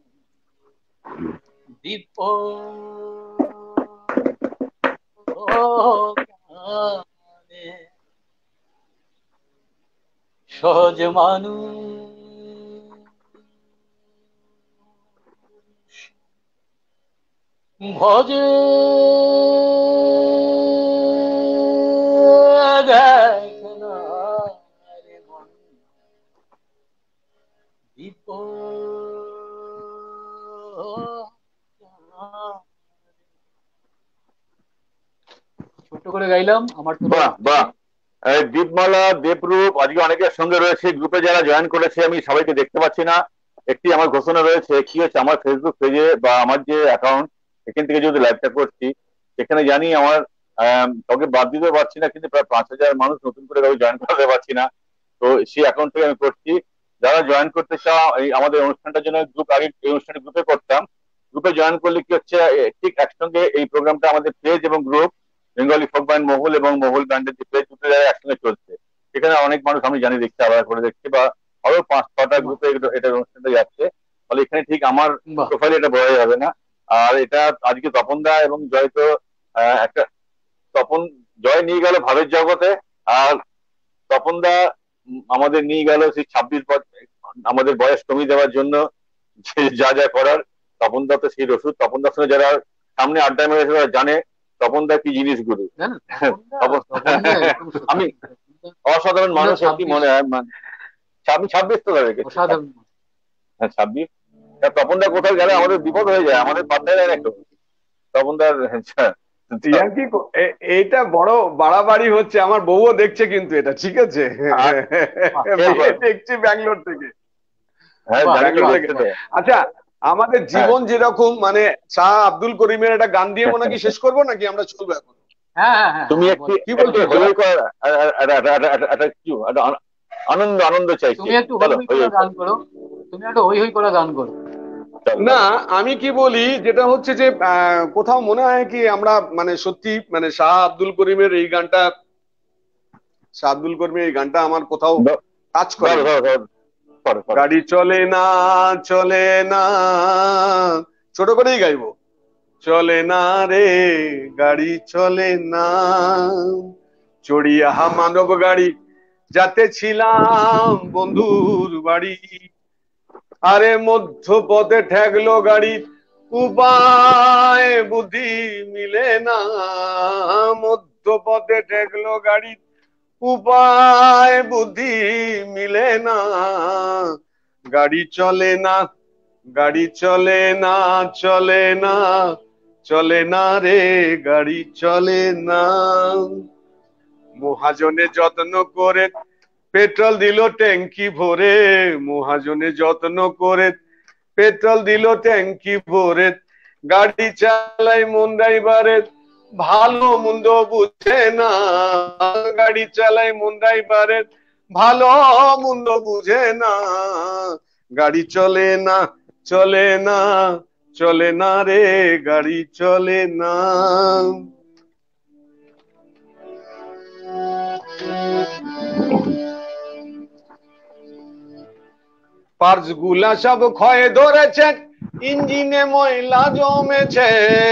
S2: দীপ্য জ্ঞানে। সহজ মানুষ ভজে দেখ না রে মন, দীপ্য ছোট্ট করে গাইলাম আমার
S1: বাহ
S2: তরফ
S1: বাহ।
S2: থেকে।
S1: এই দীপমালা, দেবরূপ আজকে অনেকের সঙ্গে রয়েছে, গ্রুপে যারা জয়েন করেছে আমি সবাইকে দেখতে পাচ্ছি না। একটি আমার ঘোষণা রয়েছে, কি হচ্ছে আমার ফেসবুক পেজে বা আমার যে অ্যাকাউন্ট এখান থেকে যদি লাইভটা করছি, সেখানে জানি আমার আম, কাউকে বাদ দিতে পারছি না, কিন্তু প্রায় পাঁচ হাজার মানুষ নতুন করে কাউকে জয়েন করাতে পারছি না। তো সেই অ্যাকাউন্ট থেকে আমি করছি। যারা জয়েন করতে চাও, এই আমাদের অনুষ্ঠানটার জন্য গ্রুপ, আগে এই অনুষ্ঠানের গ্রুপে করতাম, গ্রুপে জয়েন করলে কি হচ্ছে, ঠিক একসঙ্গে এই প্রোগ্রামটা আমাদের পেজ এবং group Bengali folk band Mahul এবং মহুল ব্যান্ডের যে পেজ, দুটো জায়গায় একসঙ্গে চলছে। সেখানে অনেক মানুষ আমি জানি দেখছে, আবার করে দেখছে, বা আরো পাঁচ ছটা গ্রুপে এটা অনুষ্ঠানটা যাচ্ছে। ফলে এখানে ঠিক আমার প্রোফাইল এটা বোঝা যাবে না। আর এটা আজকে তপনদা এবং জয় তো একটা, তপন জয় নিয়ে গেল ভাবের জগতে, আর তপনদা আমাদের নিয়ে গেল সেই ছাব্বিশ বছর আমাদের বয়স কমিয়ে দেওয়ার জন্য যা যা করার। তপনদা তো সেই ওষুধ। তপনদার সঙ্গে যারা সামনে আড্ডা মেরেছে তারা জানে তপনদা কি জিনিস গুরু। আমি অসাধারণ মানুষ আর কি মনে হয়। ছাব্বিশ ছাব্বিশ তো ধরে গেছে, হ্যাঁ ছাব্বিশ। তপনদা কোথায় গেলে আমাদের বিপদ হয়ে যায়, আমাদের পাত্তায় দেয় না কেউ তপনদার।
S3: এইটা বড় বাড়াবাড়ি হচ্ছে, আমার বউও দেখছে কিন্তু এটা, ঠিক আছে? দেখছি ব্যাঙ্গালোর থেকে। আচ্ছা, আমাদের জীবন যেরকম, মানে শাহ আব্দুল করিমের একটা গান দিয়ে মনে কি শেষ করবো নাকি আমরা চলবো এখন?
S1: তুমি একটু কি বলছো, আনন্দ আনন্দ চাইছি,
S2: তুমি একটু গান করো, তুমি একটু হই হই করে গান করো।
S3: না, আমি কি বলি, যেটা হচ্ছে যে কোথাও মনে হয় কি আমরা মানে সত্যি মানে শাহ আব্দুল করিমের এই গানটা, শাহ আব্দুল করিমের এই গানটা আমার কোথাও টাচ করে। গাড়ি চলে না চলে না, ছোট করেই গাইবো। চলে না রে গাড়ি চলে না, চড়িয়া মানব গাড়ি যাতে ছিলাম বন্ধুর বাড়ি, আরে মধ্য পথে ঠেকলো গাড়ি, উপায় বুদ্ধি মিলে না, মধ্য পথে ঠেকলো গাড়ি, উপায় বুদ্ধি মিলে না, গাড়ি চলে না গাড়ি চলে না চলে না চলে না রে গাড়ি চলে না। মহাজনে যত্ন করে পেট্রোল দিল ট্যাঙ্কি ভরে, মহাজনে যত্ন করে পেট্রোল দিল ট্যাঙ্কি ভরে, গাড়ি চালাই মন ড্রাইভারের ভালো মন্দ বুঝে না, গাড়ি চালাই মন ড্রাইভারের ভালো মন্দ বুঝে না, গাড়ি চলে না চলে না চলে না রে গাড়ি চলে না। পার্টস গুলা সব ক্ষয়ে ধরেছে, ইঞ্জিনে ময়লা জমেছে,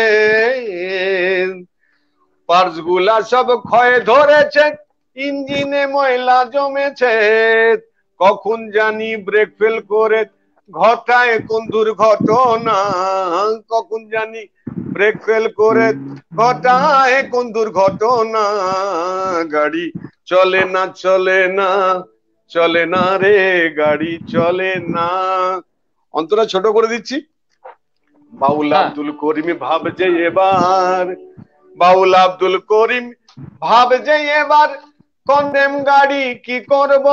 S3: পার্টস গুলা সব ক্ষয়ে ধরেছে, ইঞ্জিনে ময়লা জমেছে, কখন জানি ব্রেক ফেল করে ঘটায় কোন দুর্ঘটনা, কখন জানি ব্রেক ফেল করে ঘটায় কোন দুর্ঘটনা, গাড়ি চলে না চলে না চলে না রে গাড়ি চলে না। অন্তরা ছোট করে দিচ্ছি। বাউল আব্দুল করিম ভাবছে এবার, বাউল আব্দুল করিম ভাবছে এবার, কন্ডেম গাড়ি কি করবো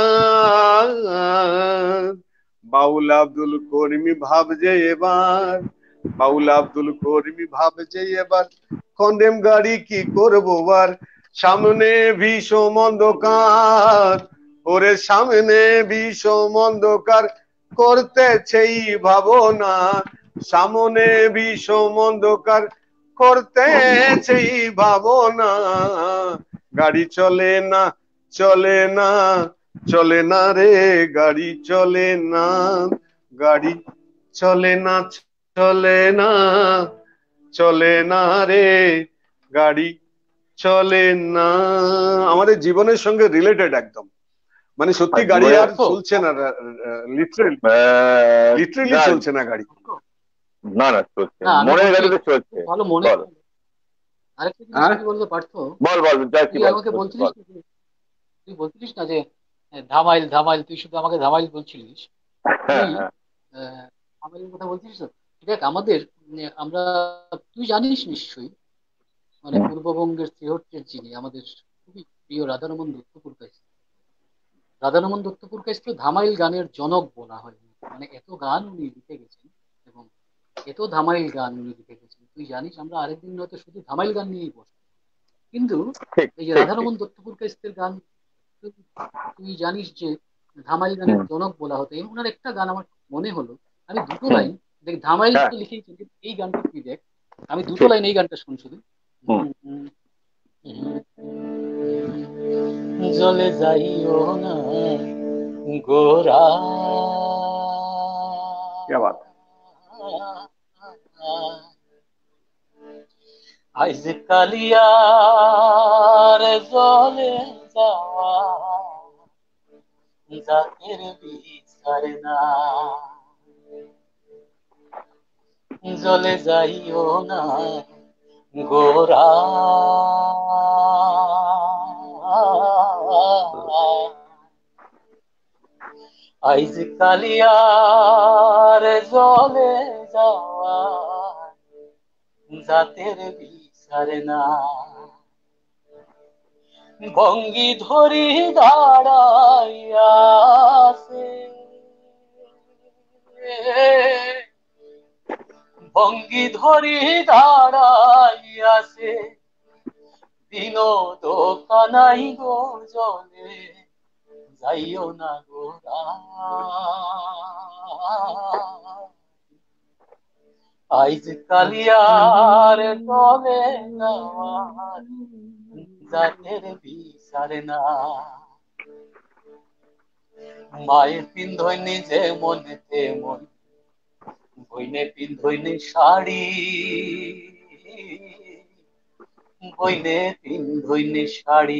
S3: বাউল আব্দুল করিম ভাবছে এবার, বাউল আব্দুল করিম ভাবছে এবার, কন্ডেম গাড়ি কি করবো আর, সামনে ভীষণ অন্ধকার, ওরে সামনে ভীষণ অন্ধকার, করতেছেই ভাবনা, সামনে ভীষণ অন্ধকার, করতেছেই ভাবনা, গাড়ি চলে না চলে না চলে না রে গাড়ি চলে না, গাড়ি চলে না চলে না চলে না রে গাড়ি চলে না। আমাদের জীবনের সঙ্গে রিলেটেড একদম, মানে সত্যি গাড়ি আর চলছে না, লিটারেলি লিটারেলি চলছে না গাড়ি।
S1: না না চলছে, মনের গাড়িতে চলছে।
S2: ভালো মনে আরেকটা জিনিস কি বলতে পারতো,
S1: বল বল
S2: তুই আমাকে বলছিলিস, তুই বলছিলিস না যে ধামাইল ধামাইল, তুই শুধু আমাকে ধামাইল বলছিলিস, ধামাইলের কথা বলছিলিস তো। দেখ আমাদের আমরা, তুই জানিস নিশ্চয়ই, মানে পূর্ববঙ্গের শ্রীহট্টের যিনি আমাদের খুবই প্রিয় রাধারমন দত্তপুরকাইস্ত, রাধারমন দত্তপুরকাইস্ত ধামাইল গানের জনক বলা হয়। মানে এত গান উনি লিখে গেছেন এবং এত ধামাইল গান উনি লিখে গেছেন, তুই জানিস আমরা আরেকদিন হয়তো শুধু ধামাইল গান নিয়েই বসবো, কিন্তু এই যে রাধারমন দত্তপুরকাইস্তের গান, তুই জানিস যে ধামাইল গানের জনক বলা হতো। এবং ওনার একটা গান আমার মনে হলো, আমি দুটো লাইন দেখ ধামাইল
S1: হ্যাঁ
S2: তো লিখেইছেন, কিন্তু এই গানটা তুই দেখ, আমি দুটো
S1: ঠিক।
S2: লাইন এই গানটা শুন শুধু।
S1: হুম
S2: জলে যাইও না গোরা,
S3: क्या बात।
S2: আইজ কালিয়ার জলে যাওয়া জাতের বিচার না, জলে যাইও না গোরা, আইজ কালিয়ার জলে যাওয়া জাতের বিচার না, ভঙ্গি ধরি দাঁড়াইয়াছে, ভঙ্গি ধরি দাঁড়াইয়াছে, বিনোদ কানাই গো জলে যাইও না গোরা, আইজ কালিয়ার জলে যাওয়ার জাতের বিচার না, মায়ের পিন্ধইনি যে মনে তেমন বইনে পিন্ধইনি শাড়ি, বইনে পিন্ধইনি শাড়ি,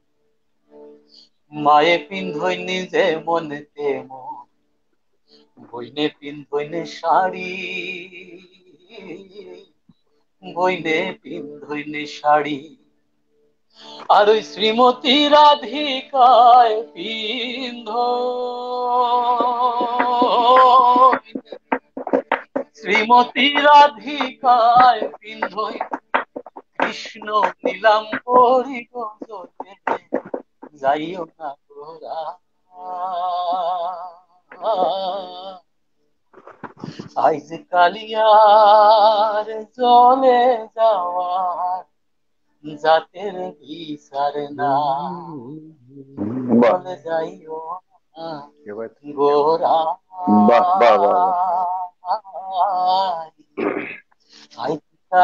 S2: মায়ে পিন্ধইনি যে মনে তেমন বইনে পিন্ধইনি শাড়ি, বইনে পিন্ধইনি শাড়ি, আর ওই শ্রীমতী রাধিকায় পিন্ধ, শ্রীমতী রাধিকায় পিন্ধই কৃষ্ণ নীলাম পরি গজলে যাইও না গোরা, আইজ কালিয়ার জলে যাওয়ার জাতের বিচার না,
S1: বাহ
S2: চলে যাইও না
S3: क्या बात।
S2: গোরা,
S1: বাহ বাহ বাহ বাহ।
S2: আইজ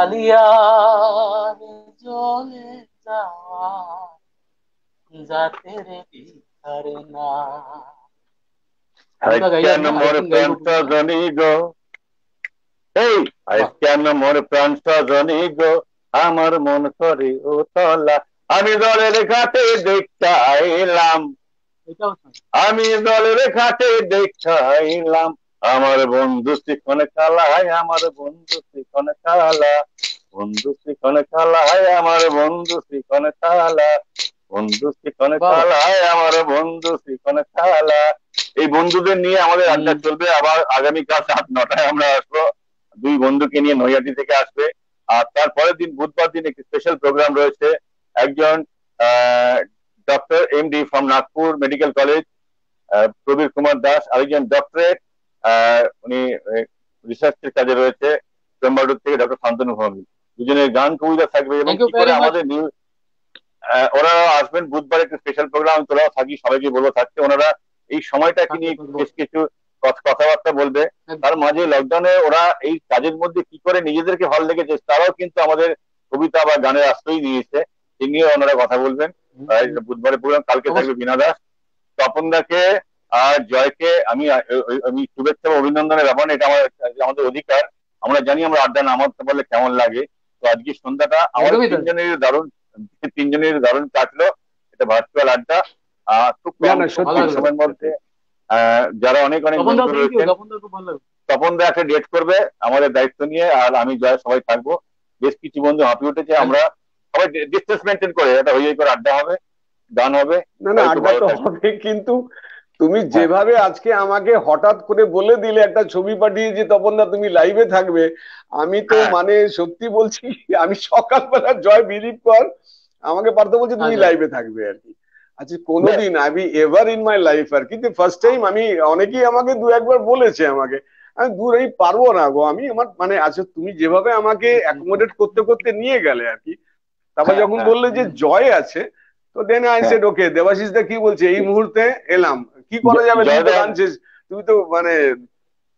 S2: কালিয়ার জলে যাওয়ার জাতের বিচার না।
S1: হাই
S2: আমরা গাইলাম
S1: কেন
S2: না,
S1: মোর
S2: আরেকদিন
S1: প্রাণ
S2: গাইবো বুঝলি?
S1: সজনী গো, এই হাই
S2: বাহ,
S1: কেন মোর প্রাণ সজনী গো, আমার মন করে ও তলা, আমি দলের ঘাটে দেখতে আইলাম,
S2: এটাও শোন।
S1: আমি দলের ঘাটে দেখতে আইলাম, আমার বন্ধু শিখন খালায়, আমার বন্ধু শিখন খালা, বন্ধু শিখন খালায়, আমার বন্ধু শিখন খালা, বন্ধু শিখন
S2: বাবা,
S1: খালায়, আমার বন্ধু শিখন খালা। এই বন্ধুদের নিয়ে আমাদের আড্ডা
S2: হম,
S1: চলবে, আবার আগামীকাল রাত নটায় আমরা আসবো, দুই বন্ধুকে নিয়ে নৈহাটি থেকে আসবে। আর তারপরের দিন বুধবার দিন একটি স্পেশাল প্রোগ্রাম রয়েছে, একজন doctor M D from Nagpur medical college Prabir Kumar Das, আরেকজন ডক্টরেট উনি রিসার্চের কাজে রয়েছে চেম্বারডুর থেকে ডক্টর শান্তনু ভৌমিক, দুজনের গান কবিতা থাকবে এবং
S2: থ্যাংক ইউ
S1: কি করে
S2: ভেরি মাচ।
S1: আমাদের নিউ ওরা আসবেন বুধবার একটা স্পেশাল প্রোগ্রাম, তোরাও থাকি, সবাইকে বলো থাকছে, ওনারা এই সময়টাকে নিয়ে বেশ কিছু কথাবার্তা বলবে। তার মাঝে লকডাউনে ওরা এই কাজের মধ্যে কি করে নিজেদেরকে ভালো লেগেছে তারাও কিন্তু আমাদের কবিতা বা গানের আশ্রয় নিয়েছে, সে নিয়ে ওনারা কথা বলবেন। বুধবারের প্রোগ্রাম, কালকে থাকবে বীণা দাস, তপনদাকে আর জয়কে আমি আমি শুভেচ্ছা ও অভিনন্দনের ব্যাপার, এটা আমার আমাদের অধিকার, আমরা জানি আমরা আড্ডা নামাতে পারলে কেমন লাগে। তো আজকে সন্ধ্যাটা আমাদের তিনজনের দারুণ তিনজনের দারুণ কাটলো, এটা ভার্চুয়াল আড্ডা, আহ খুব কম সময়ের মধ্যে যারা অনেক অনেক বন্ধু রয়েছেন, তপন দা একটা ডেট করবে আমাদের দায়িত্ব নিয়ে, আর আমি জয় সবাই থাকবো, বেশ কিছু বন্ধু হাঁপিয়ে উঠেছে, আমরা সবাই ডিস্টেন্স মেনটেন করে এটা হয়ে করে আড্ডা হবে, গান হবে।
S3: না না আড্ডা তো হবে, কিন্তু তুমি যেভাবে আজকে আমাকে হঠাৎ করে বলে দিলে, একটা ছবি পাঠিয়ে যে তপন দা তুমি লাইভে থাকবে, আমি তো মানে সত্যি বলছি, আমি সকালবেলা জয় বিলিভ কর আমাকে পার্থ বলছে তুমি লাইভে থাকবে আর কি। আচ্ছা কোনোদিন আমি এভার ইন মাই লাইফ আর কি ফার্স্ট টাইম, আমি অনেকেই আমাকে দু একবার বলেছে আমাকে, আমি দূর এই পারবো না গো, আমি আমার মানে আচ্ছা তুমি যেভাবে আমাকে অ্যাকোমোডেট করতে করতে নিয়ে গেলে আর কি, তারপর যখন বললে যে জয় আছে, তো then I said okay, Debashis da কি বলছে এই মুহূর্তে এলাম, কি করা যাবে, তুমি তো গান শেষ, তুমি তো মানে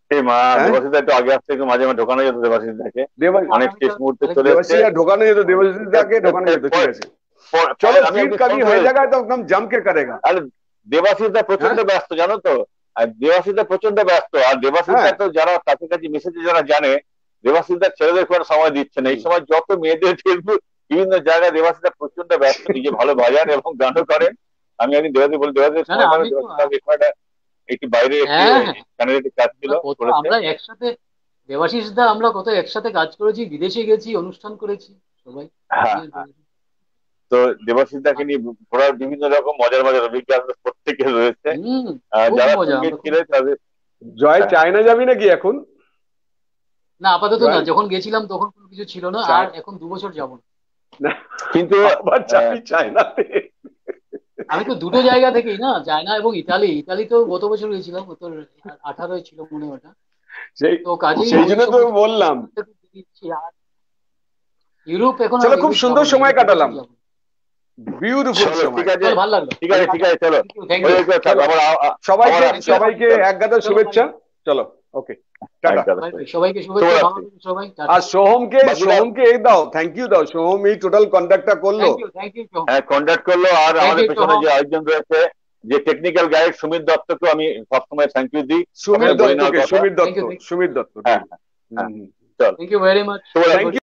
S1: এই মা
S3: হ্যাঁ?
S1: দেবাশিস একটু আগে আসতে একটু মাঝে মাঝে ঢোকানো যেত দেবাশিস দাকে,
S3: দেবা
S1: অনেক শেষ মুহূর্তে চলে
S3: देवासी
S1: এসছে।
S3: यार ढोकाने जो देवासी जाके ढोकाने जो ठीक है
S1: পর-
S3: चलो
S1: আমি
S3: फिर
S1: একটু
S3: कभी
S1: ফোন
S3: हो
S1: করে-
S3: जाएगा तो एकदम जम के करेगा
S1: আরে দেবাশিস দা প্রচন্ড ব্যস্ত জানো তো, আর দেবাশিস দা প্রচন্ড ব্যস্ত, আর দেবাশিস
S3: হ্যাঁ।
S1: তো যারা কাছাকাছি মিশেছে যারা জানে দেবাশিস দা ছেলেদের কোনো সময় দিচ্ছে না। এই সময় যত মেয়েদের ফেসবুক বিভিন্ন জায়গায় দেবাশিস দা প্রচন্ড ব্যস্ত, নিজে ভালো বাজান এবং গানও করেন। আমি একদিন দেবাশিস বলি দেবাশিস
S2: না, না, আমি তো-
S1: দেবাশিস দাকে একটা একটু বাইরে একটু
S2: হ্যাঁ, হ্যাঁ।
S1: গানের একটু কাজ ছিল
S2: আমরা কত
S1: করেছে।
S2: আমরা একসাথে দেবাশিস দা আমরা কত একসাথে কাজ করেছি, বিদেশে গেছি, অনুষ্ঠান করেছি সবাই।
S1: হ্যাঁ, হ্যাঁ। তো দেবাশিস দাকে নিয়ে ঘোরার বিভিন্ন রকম মজার মজার অভিজ্ঞতা প্রত্যেকের রয়েছে।
S2: হুম,
S1: আহ,
S2: খুব
S1: যারা
S2: মজা,
S1: সঙ্গীত
S2: আমরা খুব-
S1: ছিলেন তাদের
S3: জয়
S1: হ্যাঁ।
S3: চায়না যাবি নাকি এখন
S2: না আপাতত না,
S3: Right.
S2: যখন গেছিলাম তখন কোনো কিছু ছিল না,
S3: চাই-
S2: আর এখন দু বছর যাবো না।
S3: না
S1: কিন্তু
S3: আবার চাবি চায়নাতে
S2: আমি তো দুটো জায়গা থেকেই না, চায়না এবং ইতালি। ইতালি তো গত বছর গেছিলাম, গত আঠারোয় ছিল মনে হয় ওটা।
S3: সেই
S2: তো কাজেই
S3: সেই
S2: ওই
S3: জন্য তো
S2: সময়-
S3: বললাম
S2: আর ইউরোপ এখন
S3: চলো,
S2: আর
S3: খুব
S2: ইউরোপ
S3: সুন্দর
S2: যাবো না,
S3: সময়
S2: ইউরোপ দু বছর
S3: কাটালাম।
S2: যাবো।
S3: বিউটিফুল
S1: চলো,
S3: সময়
S1: ঠিক আছে
S2: চলো, ভালো লাগলো।
S1: ঠিক আছে ঠিক আছে চলো
S2: থ্যাংক ইউ।
S1: ওই যে
S3: চলো।
S1: আবার আ- আ-
S3: সবাইকে
S1: আবার আসছি।
S3: সবাইকে এক গাদা শুভেচ্ছা। চলো ওকে টাটা।
S1: একদম।
S2: সবাইকে শুভেচ্ছা,
S1: শুভরাত্রি।
S2: ভালো থেকো সবাই।
S3: আর সোহমকে
S1: বাকিরা-
S3: সোহমকে এই দাও, থ্যাংক ইউ দাও। সোহম এই টোটাল কন্ট্যাক্টটা করলো।
S2: Thank you, thank you.
S1: হ্যাঁ কন্ট্যাক্ট করলো, আর
S2: Thank
S1: আমাদের
S2: you,
S1: পেছনে
S2: সোহম।
S1: যে আরেকজন রয়েছে যে টেকনিক্যাল গাইড সুমিত দত্তকে আমি সবসময় থ্যাংক ইউ দিই।
S3: সুমিত
S1: আপনার বই নেওয়ার
S3: দত্তকে
S1: কথা।
S3: Sumit
S2: Thank
S3: Dutta
S2: you, thank you.
S3: Sumit Dutta
S1: হ্যাঁ, হ্যাঁ।
S3: হুম, হুম।
S1: চলো
S2: থ্যাংক ইউ ভেরি মাচ।
S1: শুভরাত্রি।
S3: Thank you.